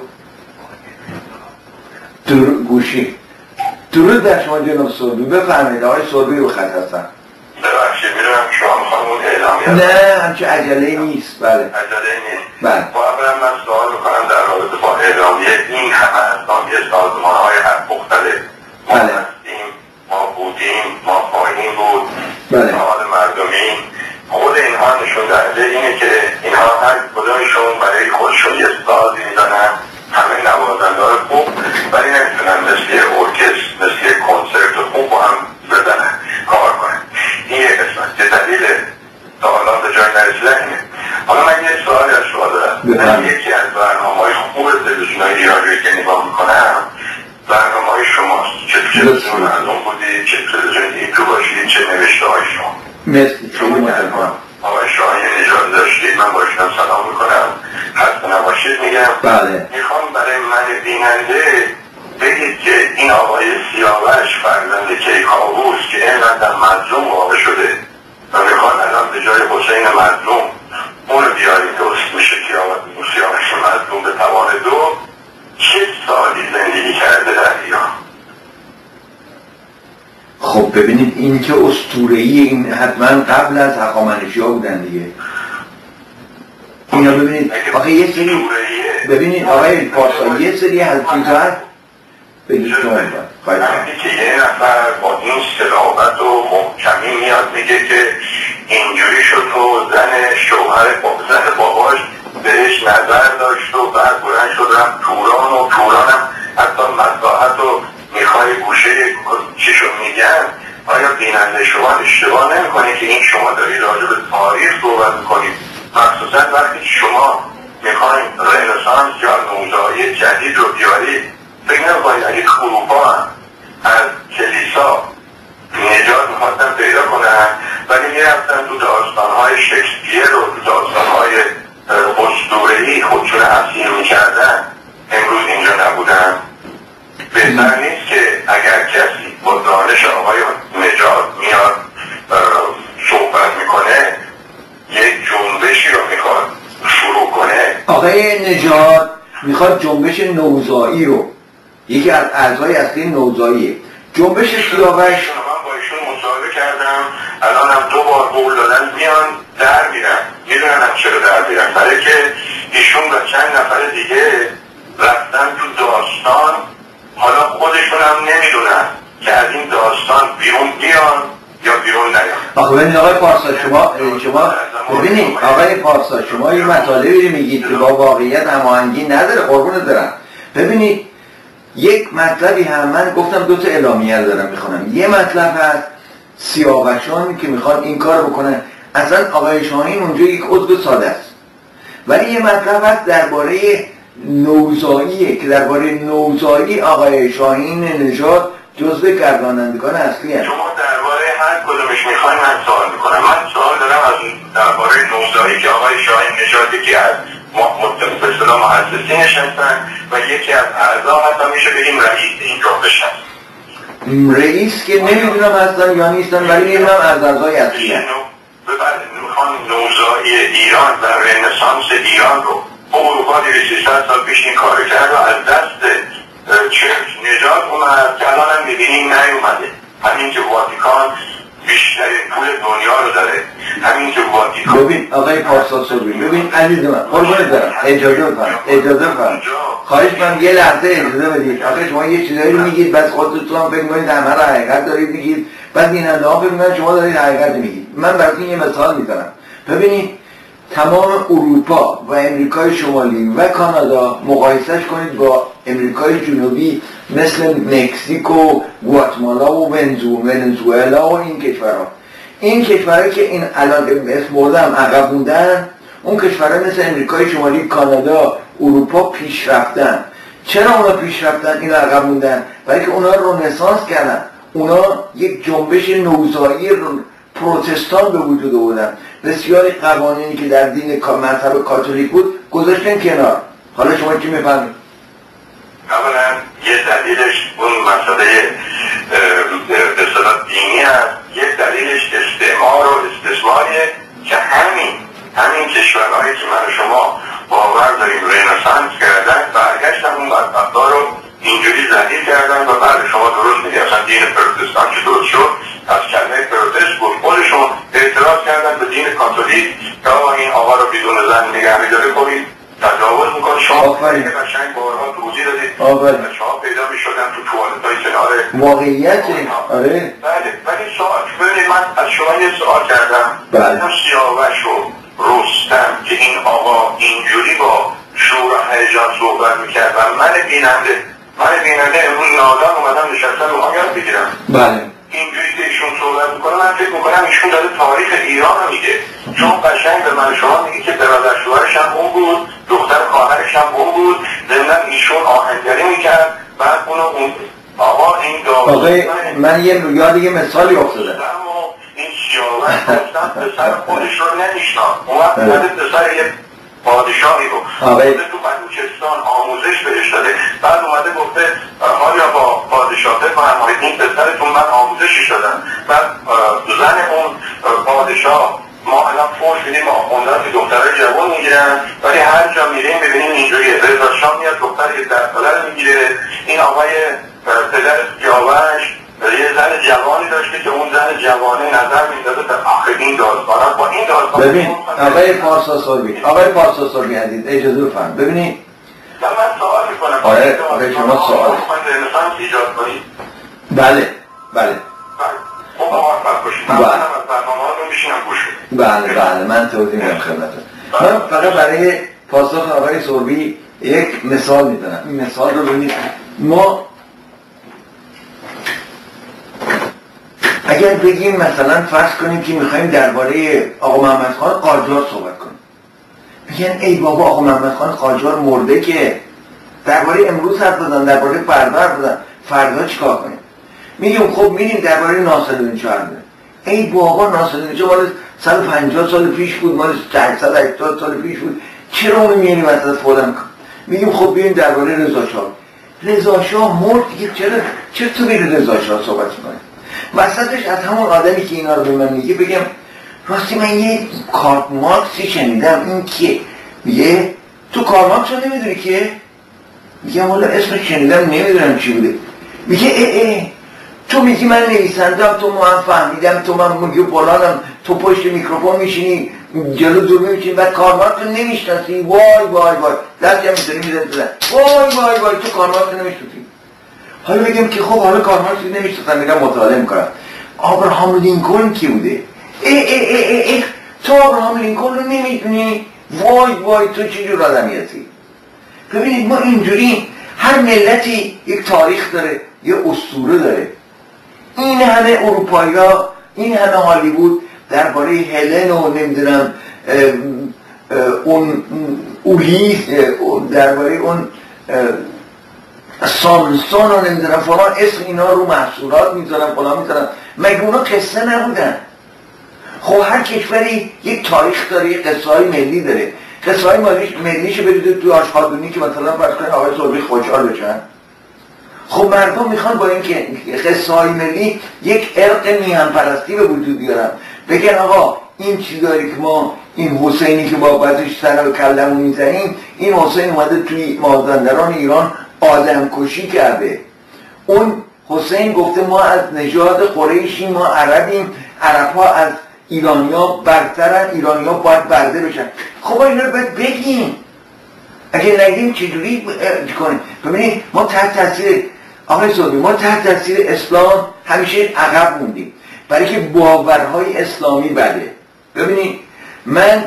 درود گوشی درود در شما جناب سربی. بفرمایید آقای سربی رو خط هستم. ببخشید میدونم شما خانمون اعلامیه نه همچه عجله نیست. بله عجله نیست. بله باید من سوال میکنم در رابطه با اعلامیه این همه اسامی سازمان های هر مختلف. ما بله هستیم، ما بودیم، ما خواهیم بود، بله حال مردمی، خود اینها نشون دهنده اینه که اینها هر کدومشون برای خودشون یه سازی میزنن، همه نوازنده های خوب، ولی نمیتونن مثل ارکستر مثل کنسرت خوب با هم بزنن کار کنن. این یک قسمت که دلیل سوالات به جای نرسیدن اینه. حالا من یه سوالی از شما دارم. من یکی از برنامه‌های خوب تلویزیون‌های ایرانی که نگاه میکنم برنامه‌های شماست، چه تلویزیون مردم بودید، چه تلویزیون ایتو باشید، چه نوشته های شما. مرسی. خیلی متشکرم. آقای شاهین اجازه داشتید من باشتم سلام میکنم، خسته نباشید میگم. بله. میخوام برای من بیننده بگید که این آقای سیاوش فرزند کیکاووس که اینقدر مظلوم واقع شده و میخوان الان به جای حسین مظلوم اونو بیارید درست میشه که سیاوش مظلوم به توان دو چه سالی زندگی کرده در ایران؟ خب ببینید این که اسطوره‌ای، این حتما قبل از هخامنشی‌ها بودن دیگه. اینا ببینید آخه یه سری ببینید آقای پارسا یه سری از چیزها بگید شما باید وقتی که یه نفر با این صلابت و محکمی میاد میگه که اینجوری شد و زن شوهر زن باباش بهش نظر داشت و بعد بلند شد رفت توران و تورانم حتی مصلحت و میخوای گوشه چیشو میگن، آیا بیننده شما اشتباه نمیکنه که این شما داری راجع به تاریخ صحبت میکنید؟ مخصوصا وقتی شما میخواین رنسانس یا نوزایی جدید رو بیارید، فکر نمیکنید اگه اروپا هم از کلیسا نجات میخواستن پیدا کنن ولی میرفتن تو داستانهای شکسپیر و تو داستانهای اسطوره‌ای خودشون اسیر میکردن، امروز اینجا نبودن؟ بهتر نیست که اگر کسی با دانش آقای نجات میاد صحبت میکنه یک جنبشی رو میخواد شروع کنه؟ آقای نجات میخواد جنبش نوزایی رو، یکی از اعضای اصلی نوزاییه جنبش سیاوش. من با ایشون مصاحبه کردم، الان هم دو بار قول دادن میان در میرن، میدونن هم چرا در میرن، برای که ایشون و چند نفر دیگه رفتن تو داستان، حالا خودشون هم نمیدونن که از این داستان بیرون بیان یا بیرون نیان. آخه ببینید آقای پارسا شما شما ببینید آقای پارسا شما یه مطالبی میگید که با واقعیت هماهنگی نداره، قربونت برم. ببینید یک مطلبی هم من گفتم دو تا اعلامیه دارم میخونم. یه مطلب هست سیاوشان که میخوان این کار بکنن، اصلا آقای شاهین اونجا یک عضو ساده است، ولی یه مطلب هست درباره نوزاییه که درباره نوزایی آقای شاهین نژاد جزو گردانندگان اصلی هست. شما درباره هر کدومش میخواین من سوال میکنم. من سوال دارم از درباره نوزایی که آقای شاهین نژاد که از به اصطلاح مؤسسینش هستن و یکی از اعضا حتی میشه بگیم رئیس این جنبش هست. رئیس که نمیدونم هستن یا نیستن ولی میدونم از اعضای اصلی هست. میخوان نوزایی ایران و رنسانس ایران رو اروپا دویست سیصد سال پیش این کار کرد و از دست چرچ نجات اومد که الان هم میبینیم نیومده. همین که واتیکان بیشترین پول دنیا رو داره، همین که واتیکان. ببین آقای پارسا صبری، ببین عزیز من قربونت برم، اجازه بفرمایید اجازه بفرمایید خواهش من یه لحظه اجازه بدید. آخه شما یه چیزایی رو میگید بعد خودتون هم فکر می‌کنید همه رو حقیقت دارید میگید، بعد بیننده ها فکر می‌کنن شما دارید حقیقت میگید. من براتون یه مثال میزنم. ببینید تمام اروپا و امریکای شمالی و کانادا مقایسهش کنید با امریکای جنوبی مثل مکزیک و گواتمالا و ونزوئلا و این کشورها. این کشورهایی که این الان اسم بردم عقب موندن، اون کشورها مثل امریکای شمالی، کانادا، اروپا پیش رفتن. چرا اونا پیش رفتن این عقب موندن؟ برای که اونا رنسانس کردن، اونا یک جنبش نوزایی پروتستان به وجود آوردن. بسیاری قوانینی که در دین مذهب کاتولیک بود گذاشتن کنار. حالا شما چی میفهمید؟ اولا یه دلیلش اون مسئله به اصطلاح دینی هست، یه دلیلش استعمار و استثماریه که همین همین کشورهایی که من و شما باور داریم رنسانس کردن برگشتن اون بدبختا رو اینجوری ذلیل کردن و بعد شما درست میگه اصلا دین پروتستان که درست شد از کلمه پروتست بود، خودشون اعتراض کردن به دین کاتولیک که آقا این آقا رو بدون زن نگه می‌داره کنید تجاوز میکنه. شما قشنگ بارها توضیح دادید شما پیدا میشدن تو توالت‌های کنار واقعیت. آره بله. ولی سوال ببینید من از شما یه سوال کردم، بله سیاوش و رستم که این آقا اینجوری با شور و هیجان صحبت میکرد و من بیننده من بیننده امروز نادان اومدم نشستم رو یاد بگیرم. بله اینجوری که ایشون صحبت میکنه من فکر میکنم ایشون داره تاریخ ایران رو میگه، چون قشنگ به من شما میگه که برادر شوهرش هم اون بود، دختر خواهرش هم اون بود، ضمن ایشون آهنگری میکرد، بعد اونو اون آقا این داوود آقای من یه یاد یه مثالی افتادم. این سیاوش من گفتم پسر خودش رو نمیشناخت. اون وقت اومده پسر یه پادشاهی رو اومده تو بلوچستان آموزش بهش داده، بعد اومده گفته آیا با پادشاه بفرمایید این پسرتون من آموزشش دادم. بعد زن اون پادشاه ما الان فوش میدیم آخوندان که دخترهای جوان میگیرن، ولی هر جا میریم ببینیم اینجوریه. رضا شاه میاد دختر یک ده ساله رو میگیره. این آقای پدر سیاوش یه زن جوانی داشته که اون زن جوانه نظر میداده در آخر این داستان با این داستان. ببین آقای پارسا سربی آقای پارسا سربی عزیز اجازه بفرم ببینید من سوال میکنم. آره آره شما سوال رنسانس ایجاد کنید. بله بله خب موفق باشید. من از برنامه ها رو میشینم گوش کنید. بله بله من توضیح میدم خدمتتون. من فقط برای پاسخ آقای سربی یک مثال میزنم. این مثال رو ببینید. ما اگر بگیم مثلا فرض کنیم که میخوایم درباره آقا محمد خان قاجار صحبت کنیم، میگن ای بابا آقا محمد خان قاجار مرده که درباره امروز حرف بزن، درباره فردا حرف بزن، فردا چیکار کنیم؟ میگیم خب میریم درباره ناصرالدین شاه حرف بزنیم. ای بابا ناصرالدین شاه مال صد و پنجاه سال پیش بود، مال صد و هشتاد سال پیش بود، چرا اون میاریم وسط خودم؟ میگیم خب بیایم درباره رضا شاه. رضا شاه مرد دیگه، چرا چرا تو میری رضا شاه صحبت می‌کنی؟ وسطش از همون آدمی که اینا رو به من میگه بگم راستی من یه کارل مارکسی شنیدم، این که میگه تو کارل مارکس رو نمیدونی که؟ میگم والا اسمش شنیدم نمیدونم چی بوده. میگه اه اه تو میگی من نویسندم، تو من فهمیدم، تو من میگه فلانم، تو پشت میکروفون میشینی جلو دوربین میشینی بعد کارل مارکس رو نمیشناسی. وای وای وای دست جمع می‌ذاری میذاری وای وای وای تو کارل مارکس رو نمیشناسی. حالا بگم که خب حالا کارل مارکس رو نمیشناسم، میگم مطالعه میکنم. آبراهام لینکلن کی بوده؟ ای ای ای ای, ای. تو آبراهام لینکلن رو نمیدونی؟ وای وای تو چه جور آدمی هستی؟ ببینید ما اینجوری هر ملتی یک تاریخ داره، یه اسطوره داره. این همه اروپایی‌ها، این همه هالیوود درباره هلن و نمیدونم اون اولیس، درباره اون سامسون و نمیدونم فلان اسم اینا رو محصولات میذارن فلان میذارن، مگه اونا قصه نبودن؟ خب هر کشوری یک تاریخ داره، یک قصه های ملی داره. قصه های ملیشو برید تو آشغالدونی که مثلا فرض کنید آقای سربی خوشحال بشن. خب مردم میخوان با اینکه قصه های ملی یک ارق میهن پرستی به وجود بیارن، بگن آقا این چیزایی که ما این حسینی که با بعضش سر و کلمون میزنیم، این حسین اومده توی مازندران ایران آدم کشی کرده. اون حسین گفته ما از نژاد قریشیم، ما عربیم، عرب‌ها از ایرانیا برترن، ایرانیا باید برده بشن. خب اینا رو باید بگیم. اگه نگیم چجوری کنیم؟ ببینید ما تحت تاثیر آقای سربی، ما تحت تاثیر اسلام همیشه عقب موندیم، برای که باورهای اسلامی بده. ببینید من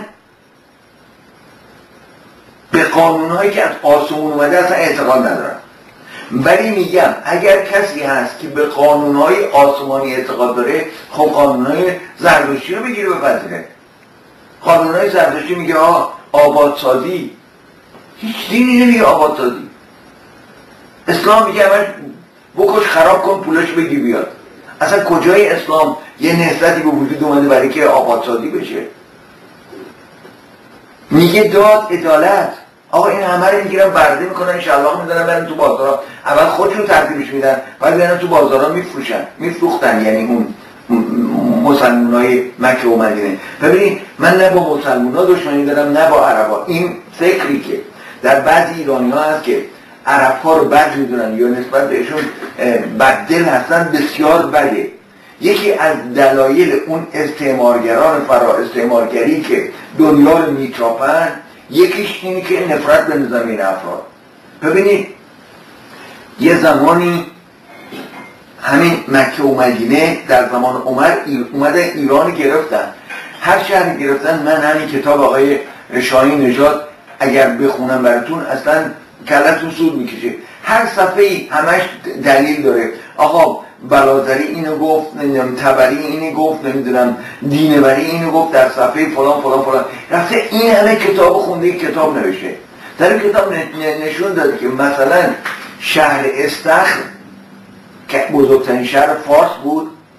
به قانونهایی که از آسمون اومده اصلا اعتقاد ندارم، ولی میگم اگر کسی هست که به قانونهای آسمانی اعتقاد داره، خب قانونهای زردشتی رو بگیره بپذیره. قانونهای زردشتی میگه آه آبادسازی، هیچ دینی نمیگه آبادسازی. اسلام میگه همش بکش خراب کن پولش بگی بیاد. اصلا کجای اسلام یه نهضتی به وجود اومده برای که آبادسازی بشه؟ میگه داد عدالت. آقا این همه رو میگیرن برده میکنن، انشالله میدونن برن تو بازارا، اول خودشون ترتیبش میدن بعد برن تو بازارا میفروشن میفروختن. یعنی اون مسلمانای مکه و مدینه. ببینید من نه با مسلمانا دشمنی دارم نه با عربا. این فکری که در بعضی ایرانی ها هست که عرب ها رو بد میدونن یا نسبت بهشون بددل هستن، بسیار بده. یکی از دلایل اون استعمارگران فرا استعمارگری که دنیا رو میتراپن، یکیش اینه که نفرت به زمین افراد. ببینید یه زمانی همین مکه و مدینه در زمان عمر اومدن ایران گرفتن، هر شهر گرفتن. من همین کتاب آقای شاهین نژاد اگر بخونم براتون اصلا کلتون سود میکشه. هر صفحه‌ای همش دلیل داره. آقا بلازری اینو گفت، نمیدونم تبری اینو گفت، نمیدونم دینوری اینو گفت در صفحه فلان فلان فلان. رفته این همه کتاب خونده کتاب نوشته. در این کتاب نشون داده که مثلا شهر استخر که بزرگترین شهر فارس بود،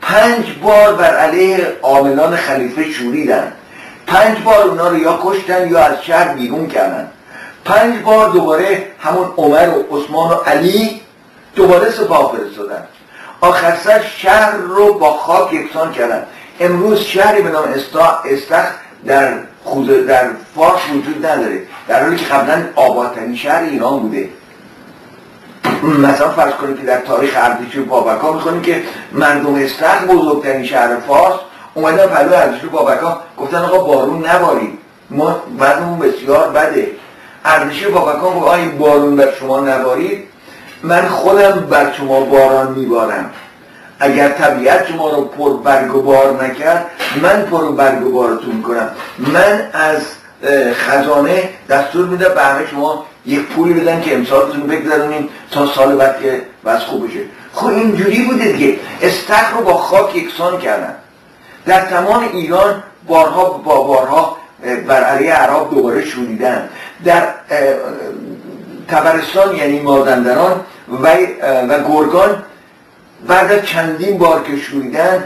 پنج بار بر علیه عاملان خلیفه شوریدن، پنج بار اونا رو یا کشتن یا از شهر بیرون کردن، پنج بار دوباره همون عمر و عثمان و علی دوباره سپاه فرستادن، آخر سر شهر رو با خاک یکسان کردن. امروز شهری به نام استخ در خود در فارس وجود نداره، در حالی که قبلا آبادترین شهر ایران بوده. مثلا فرض کنید که در تاریخ اردشیر بابک‌ها می‌خونیم که مردم استخ بزرگترین شهر فارس اومدن پلو اردشیر بابک‌ها گفتن آقا بارون نبارید، ما بعدمون بسیار بده. اردشیر بابک‌ها گفت آقا این بارون بر شما نبارید، من خودم بر شما باران میبارم. اگر طبیعت شما رو پر برگ و بار نکرد، من پر برگ و بارتون میکنم. من از خزانه دستور میدم به همه شما یک پولی بدن که امسالتون بگذارونیم تا سال بعد که بس خوب بشه. خب اینجوری بوده دیگه، استخر رو با خاک یکسان کردن. در تمام ایران بارها با بارها بر علیه عرب دوباره شوریدن. در طبرستان یعنی مازندران و, و گرگان بعد از چندین بار که شوریدن،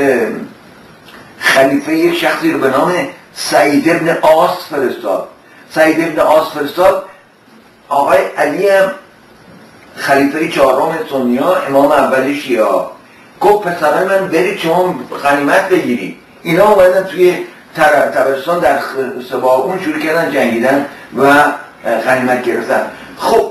خلیفه یک شخصی رو به نام سعید ابن آس فرستاد. سعید ابن آس فرستاد. آقای علی هم خلیفه چهارم سنی‌ها، امام اول شیعه، گفت پسرای من برید شما غنیمت بگیرید. اینا اومدن توی طبرستان در سباقون شروع کردن جنگیدن و غنیمت گرفتن. خب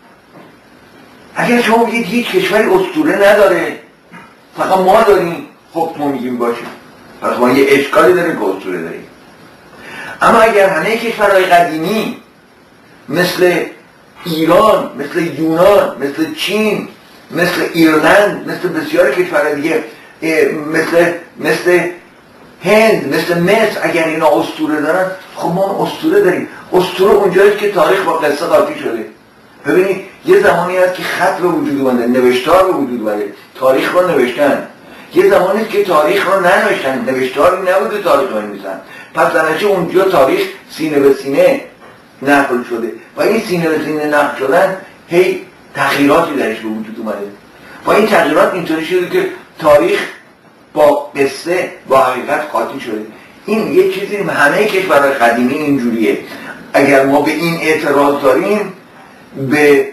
اگر شما بگید هیچ کشوری اسطوره نداره، فقط ما داریم، خب ما میگیم باشه، پس ما یه اشکالی داریم که اسطوره داریم. اما اگر همه کشورهای قدیمی مثل ایران، مثل یونان، مثل چین، مثل ایرلند، مثل بسیار کشورهای دیگه، مثل مثل هند، مثل مصر، اگر اینا اسطوره دارن، خب ما اسطوره داریم. اسطوره اونجاییست که تاریخ با قصه قاطی شده. ببینید یه زمانی هست که خط به وجود اومده، نوشتار به وجود اومده، تاریخ رو نوشتن. یه زمانی هست که تاریخ رو ننوشتن، نوشتاری نبوده تاریخ رو نوشتن. پس درنچه اونجا تاریخ سینه به سینه نقل شده و این سینه به سینه نقل شدن هی تغییراتی درش به وجود اومده و این تغییرات اینطوری شده که تاریخ با قصه با حقیقت قاطی شده. این یه چیزی همه کشورهای قدیمی اینجوریه. اگر ما به این اعتراض داریم، به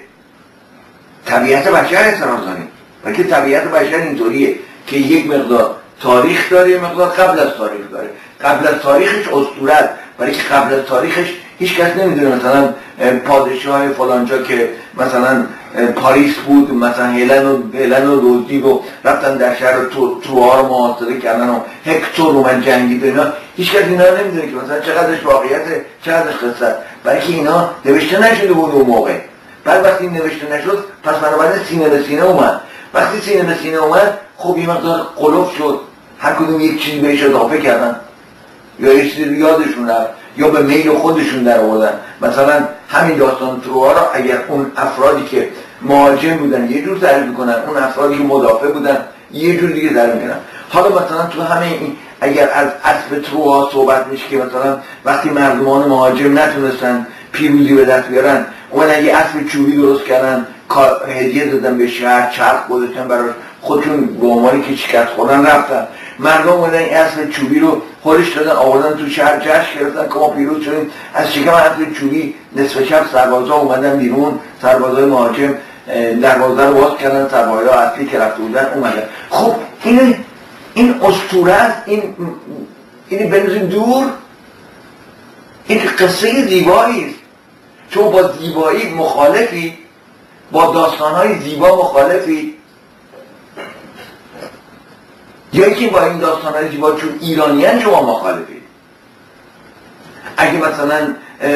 طبیعت بشر اعتراض داریم، و که طبیعت بشر اینطوریه که یک مقدار تاریخ داره، یک مقدار قبل از تاریخ داره. قبل از تاریخش اسطوره است، ولی که قبل از تاریخش هیچ کس نمیدونه. مثلا پادشاه فلانجا که مثلا پاریس بود، مثلا هلن و هلن و روزی رو رفتن در شهر تروآ رو محاصره کردن و هکتور اومد جنگید. اینا هیچ کس اینا نمیدونه که مثلا چقدرش واقعیته، چقدرش قصه، برای که اینا نوشته نشده بود اون موقع. بعد وقتی نوشته نشد، پس بنابراین سینه به سینه اومد. وقتی سینه به سینه اومد، خب این مقدار قلوف شد، هر کدوم یک چیزی بهش اضافه کردن یا یه چیزی یادشون رفت یا به میل خودشون در آوردن. مثلا همین داستان تروآ را اگر اون افرادی که مهاجم بودن یه جور تعریف کنن، اون افرادی که مدافع بودن یه جور دیگه تعریف کنن. حالا مثلا تو همه این اگر از اسب تروآ صحبت میشه که مثلا وقتی مردمان مهاجم نتونستن پیروزی به دست بیارن، اومدن یه اسب چوبی درست کردن، هدیه دادن به شهر، چرخ گذاشتن براش، خودشون به عنوانی که شکست خوردن رفتن. مردم اومدن این اسب چوبی رو خورش دادن، آوردن تو شهر، جشن گرفتن که ما پیروز شدیم. از شکم اسب چوبی نصف شب سربازا اومدن بیرون، سربازای مهاجم دروازه رو باز کردن، سربازای اصلی که رفته بودن اومدن. خب این این اسطوره است، این این بنزین دور، این قصه زیبایی است. چون با زیبایی مخالفی، با داستانهای زیبا مخالفی، یا اینکه با این داستانهای زیبا چون ایرانیان شما مخالفی. اگه مثلا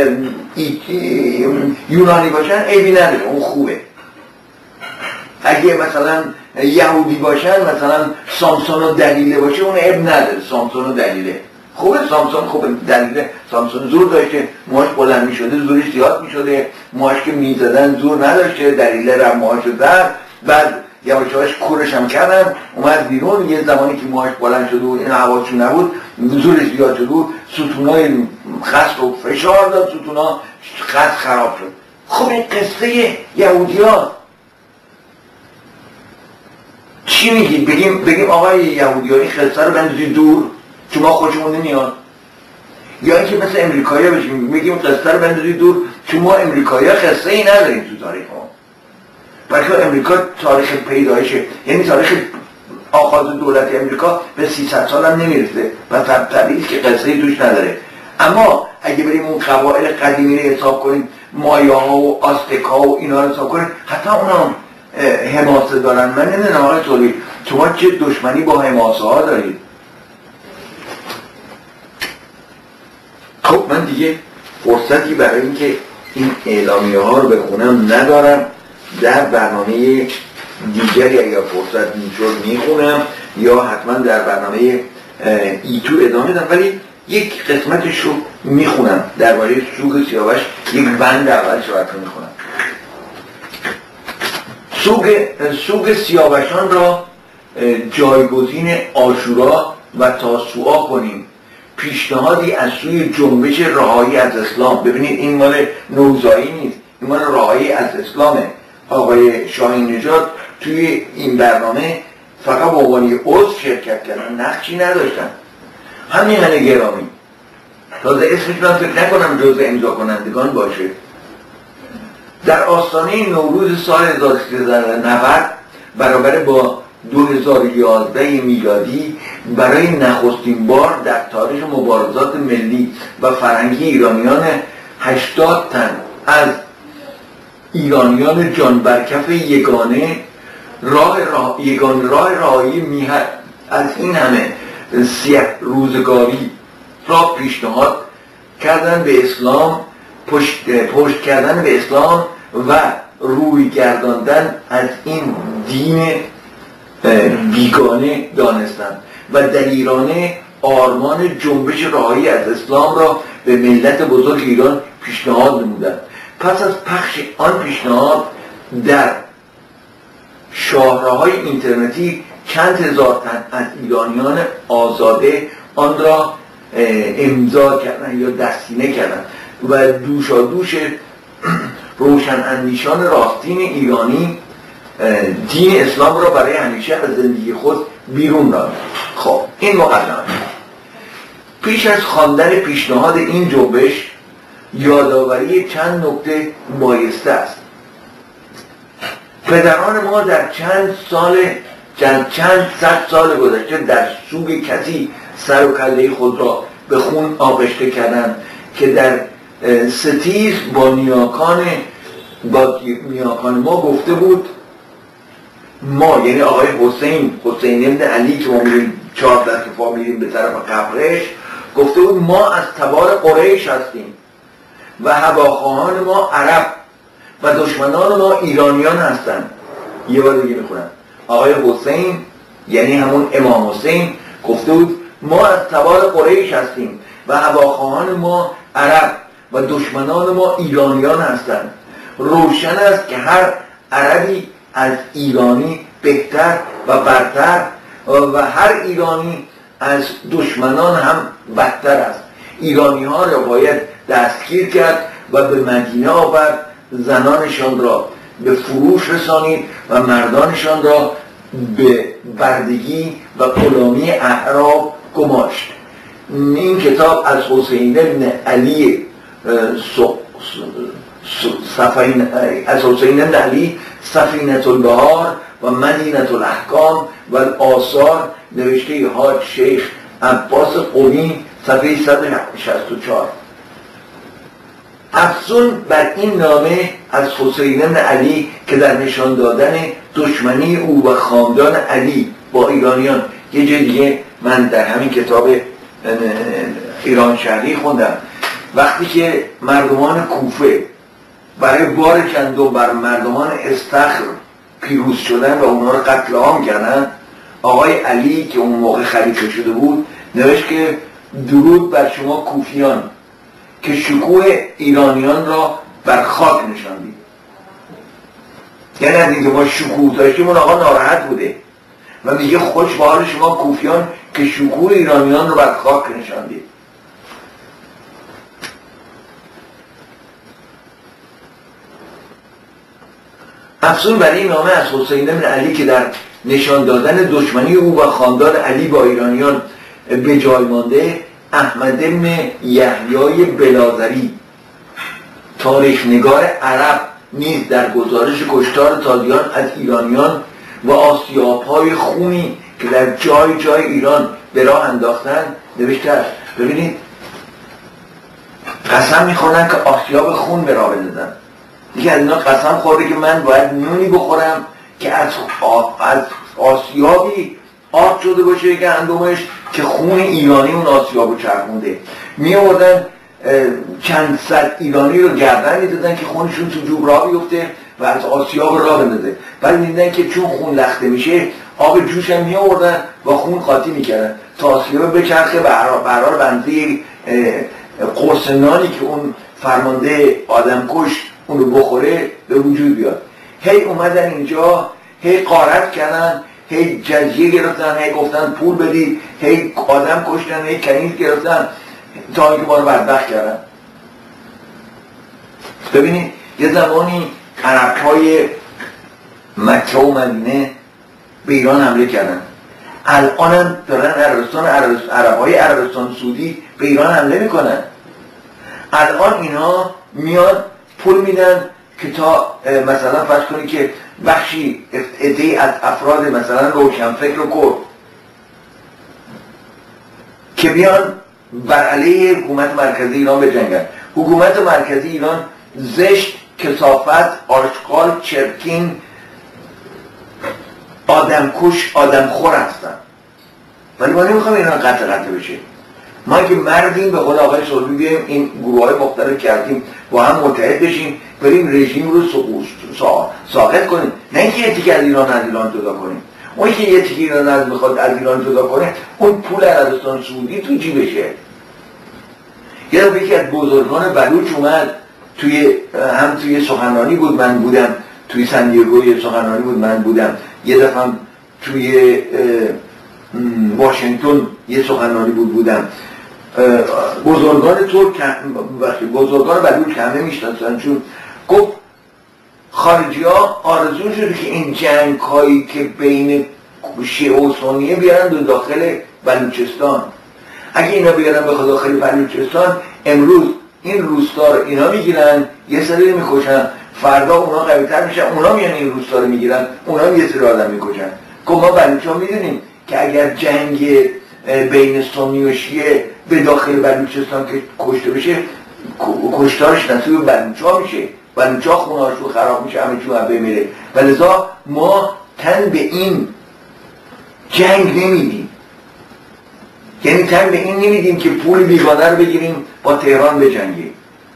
یونانی باشن عیبی نداره، اون خوبه. اگه مثلا یهودی باشن، مثلا سامسون و دلیله باشه، اون عیب نداره، سامسون و دلیله خوبه. سامسون خوبه، دلیله سامسون زور داشته، موهاش بلند می شده، زورش زیاد می شده، موهاش که می زدن زور نداشته، دلیله رو موهاش زد، بعد یواش یواش کورش هم کردن، اومد بیرون. یه زمانی که موهاش بلند شده و این حواسشون نبود، زورش زیاد شده بود، ستونای خط رو فشار داد، ستونا خط خراب شد. خب این قصه یهودی ها چی میگید؟ بگیم بگیم آقای یهودی این قصه رو بندازید دور چون ما خوشمون نمیاد، یا اینکه مثل امریکایی بشیم بگیم قصه رو بندازید دور چون ما امریکایی قصه ای نداریم تو تاریخ ما. بلکه امریکا تاریخ پیدایشه، یعنی تاریخ آغاز دولت امریکا به سیصد سال هم نمیرسه و طبیعیه که قصه ای توش نداره. اما اگه بریم اون قبایل قدیمی رو حساب کنیم، مایا ها و آستکا و اینا رو حساب کنیم، حتی اونا حماسه دارن. من نمیدونم آقای طوری شما چه دشمنی با حماسه ها دارید؟ خب من دیگه فرصتی برای اینکه این اعلامیه ها رو بخونم ندارم. در برنامه دیگری اگر فرصت میشد میخونم یا حتما در برنامه ایتو ادامه دارم، ولی یک قسمتش رو میخونم درباره سوگ سیاوش. یک بند اولش رو براتون میخونم. سوگ سوگ سیاوشان را جایگزین عاشورا و تاسوعا کنیم، پیشنهادی از سوی جنبش رهایی از اسلام. ببینید این مال نوزایی نیست، این مال رهایی از اسلامه. آقای شاهین نژاد توی این برنامه فقط به عنوان عضو شرکت کردن، نقشی نداشتن. همین من گرامی تازه اسمش من فکر نکنم جزء امضا کنندگان باشه. در آستانه نوروز سال هزار و سیصد و نود برابر با دو هزار و یازده میلادی برای نخستین بار در تاریخ مبارزات ملی و فرهنگی ایرانیان هشتاد تن از ایرانیان جان برکف یگانه راه راه یگان راه راهی میهن از این همه سیه روزگاری را پیشنهاد کردن به اسلام، پشت, پشت کردن به اسلام و روی گرداندن از این دین بیگانه دانستند و دلیرانه آرمان جنبش رهایی از اسلام را به ملت بزرگ ایران پیشنهاد نمودند. پس از پخش آن پیشنهاد در شاهراهای اینترنتی چند هزار تن از ایرانیان آزاده آن را امضا کردن یا دستینه کردن و دوشا دوش روشن اندیشان راستین ایرانی دین اسلام را برای همیشه از زندگی خود بیرون راندند. خب این مقدمه. پیش از خواندن پیشنهاد این جنبش یادآوری چند نکته بایسته است. پدران ما در چند سال چند چند صد سال گذشته در سوگ کسی سر و کله خود را به خون آغشته کردند که در ستیز با نیاکان با نیاکان ما گفته بود، ما یعنی آقای حسین حسین ابن علی که ما میریم چهار دست فا میریم به طرف قبرش، گفته بود ما از تبار قریش هستیم و هواخواهان ما عرب و دشمنان ما ایرانیان هستند. یه بار دیگه میخونم. آقای حسین یعنی همون امام حسین گفته بود ما از تبار قریش هستیم و هواخواهان ما عرب و دشمنان ما ایرانیان هستند. روشن است که هر عربی از ایرانی بهتر و برتر و هر ایرانی از دشمنان هم بدتر است. ایرانی ها را باید دستگیر کرد و به مدینه آورد، زنانشان را به فروش رسانید و مردانشان را به بردگی و غلامی اعراب گماشت. این کتاب از حسین بن علی سفین از حسین بن علی سفینة البحار و مدینة الاحکام و آثار نوشته حاج شیخ عباس قمی صفحه صد و شصت و چهار. افزون بر این نامه از حسین بن علی که در نشان دادن دشمنی او و خاندان علی با ایرانیان، یه جای دیگه من در همین کتاب ایران شهری خوندم، وقتی که مردمان کوفه برای بار چندم بر مردمان استخر پیروز شدن و اونها رو قتل عام کردن، آقای علی که اون موقع خلیفه شده بود نوشت که درود بر شما کوفیان که شکوه ایرانیان را بر خاک نشاندید. یعنی از اینکه ما شکوه داشتیم اون آقا ناراحت بوده و میگه خوش به حال شما کوفیان که شکوه ایرانیان رو بر خاک نشاندید. افزون بر این نامه از حسین بن علی که در نشان دادن دشمنی او و خاندان علی با ایرانیان به جای مانده، احمد بن یحیی بلازری تاریخ نگار عرب نیز در گزارش کشتار تازیان از ایرانیان و آسیاب‌های خونی که در جای جای ایران به راه انداختند نوشته است. ببینید قسم میخورن که آسیاب خون به راه بندازن. دیگه از اینا قسم خورده که من باید نونی بخورم که از از آسیابی آب شده باشه که اندومش که خون ایرانی اون آسیابو چرخونده. می آوردن چند صد ایرانی رو گردن میدادن که خونشون تو جوب راه بیفته و از آسیاب راه بندازه. بعد میدیدن که چون خون لخته میشه آب جوش هم می آوردن و خون قاطی میکردن تا آسیاب بچرخه برار بنده قرص نانی که اون فرمانده آدمکش اون رو بخوره به وجود بیاد. هی اومدن اینجا، هی غارت کردن، هی جزیه گرفتن، هی گفتن پول بدی، هی آدم کشتن، هی کنیز گرفتن تا اینکه ما رو بدبخت کردن. ببینید یه زمانی عرب‌های مکه و مدینه به ایران حمله کردن، الان هم دارن عربستان عرب‌های عربستان سعودی به ایران حمله میکنن. الان اینا میاد پول میدن که تا مثلا فرض کنی که بخشی عده‌ای از افراد مثلا روشنفکر و کرد که بیان بر علیه حکومت مرکزی ایران بجنگن. حکومت مرکزی ایران زشت، کثافت، آشغال، چرکین، آدمکش، آدمخور هستن. ولی ما نمیخوام ایران قطع قطع بشه. ما که مردیم به قول آقای صلحی بیایم این گروه های مختلف کردیم با هم متحد بشیم بریم رژیم رو ساقط کنیم، نه اینکه یه تیکه از ایران از ایران جدا کنیم. اون که یه تیکه ایران از میخواد از ایران جدا کنه اون پول عربستان سعودی تو جیبشه. یه دفعه یکی از بزرگان بلوچ اومد توی هم توی سخنرانی بود من بودم، توی سندیگو سخنرانی بود من بودم، یه دفعه هم توی واشنگتن یه سخنرانی بود بودم. بزرگان ترک بزرگان بلوچ همه میشناسن، چون گفت خارجی ها آرزو شده که این جنگ هایی که بین شیعه و سنیه بیارن دو داخل بلوچستان. اگه اینا بیارن به داخل بلوچستان امروز این روستا رو اینا میگیرن یه سری میکشن، فردا اونا قوی‌تر میشن اونا میان این روستا رو میگیرن اونا یه سری آدم میکشن. که ما بلوچ ها میدونیم که اگر جنگ بین سنی و شیعه به داخل بلوچستان که کشته بشه کشتارش نصیب بلوچ ها میشه، بلوچ ها خونه هاشون خراب میشه، همه چون بمیره. و لذا ما تن به این جنگ نمیدیم، یعنی تن به این نمیدیم که پول بیگانه رو بگیریم با تهران بجنگیم.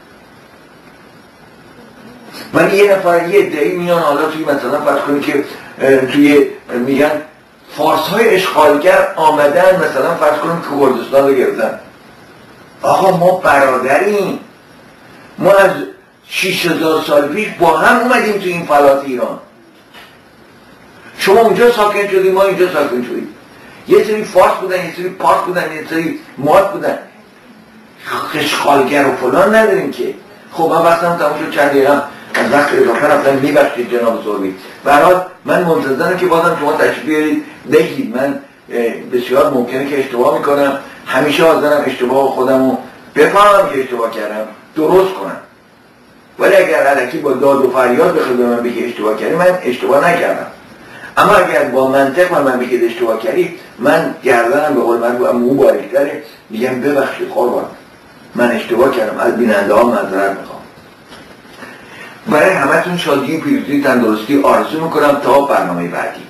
ولی یه نفر یه ادعی میان حالا توی مثلا فرض کنید که توی میگن فارس های اشغالگر آمدن مثلا فرض کنید که کردستان رو گرفتن. آقا ما برادریم، ما از شش هزار سال پیش با هم اومدیم تو این فلات ایران. شما اونجا ساکن شدیم ما اینجا ساکن شدیم. یه سری فارس بودن، یه سری پارس بودن، یه سری مات بودن. اشغالگر و فلان نداریم که. خب من وقتم تمام شد چند دقیقه از وقت اضافه رفتم میبخشید جناب سربی. برحال من منتظرم که بازم شما تشریف بیارید بگید. من بسیار ممکنه که اشتباه میکنم، همیشه حاضرم اشتباه خودم رو بفهمم که اشتباه کردم درست کنم. ولی اگر الکی با داد و فریاد بخواد به من بگه اشتباه کردی من اشتباه نکردم. اما اگر با منطق من, من بگید اشتباه کردی من گردنم به قول من مو باریک‌تره میگم ببخشید قربان من اشتباه کردم، از بیننده ها معذرت میخوام. برای همتون شادی، پیروزی، تندرستی آرزو میکنم تا برنامه بعدی.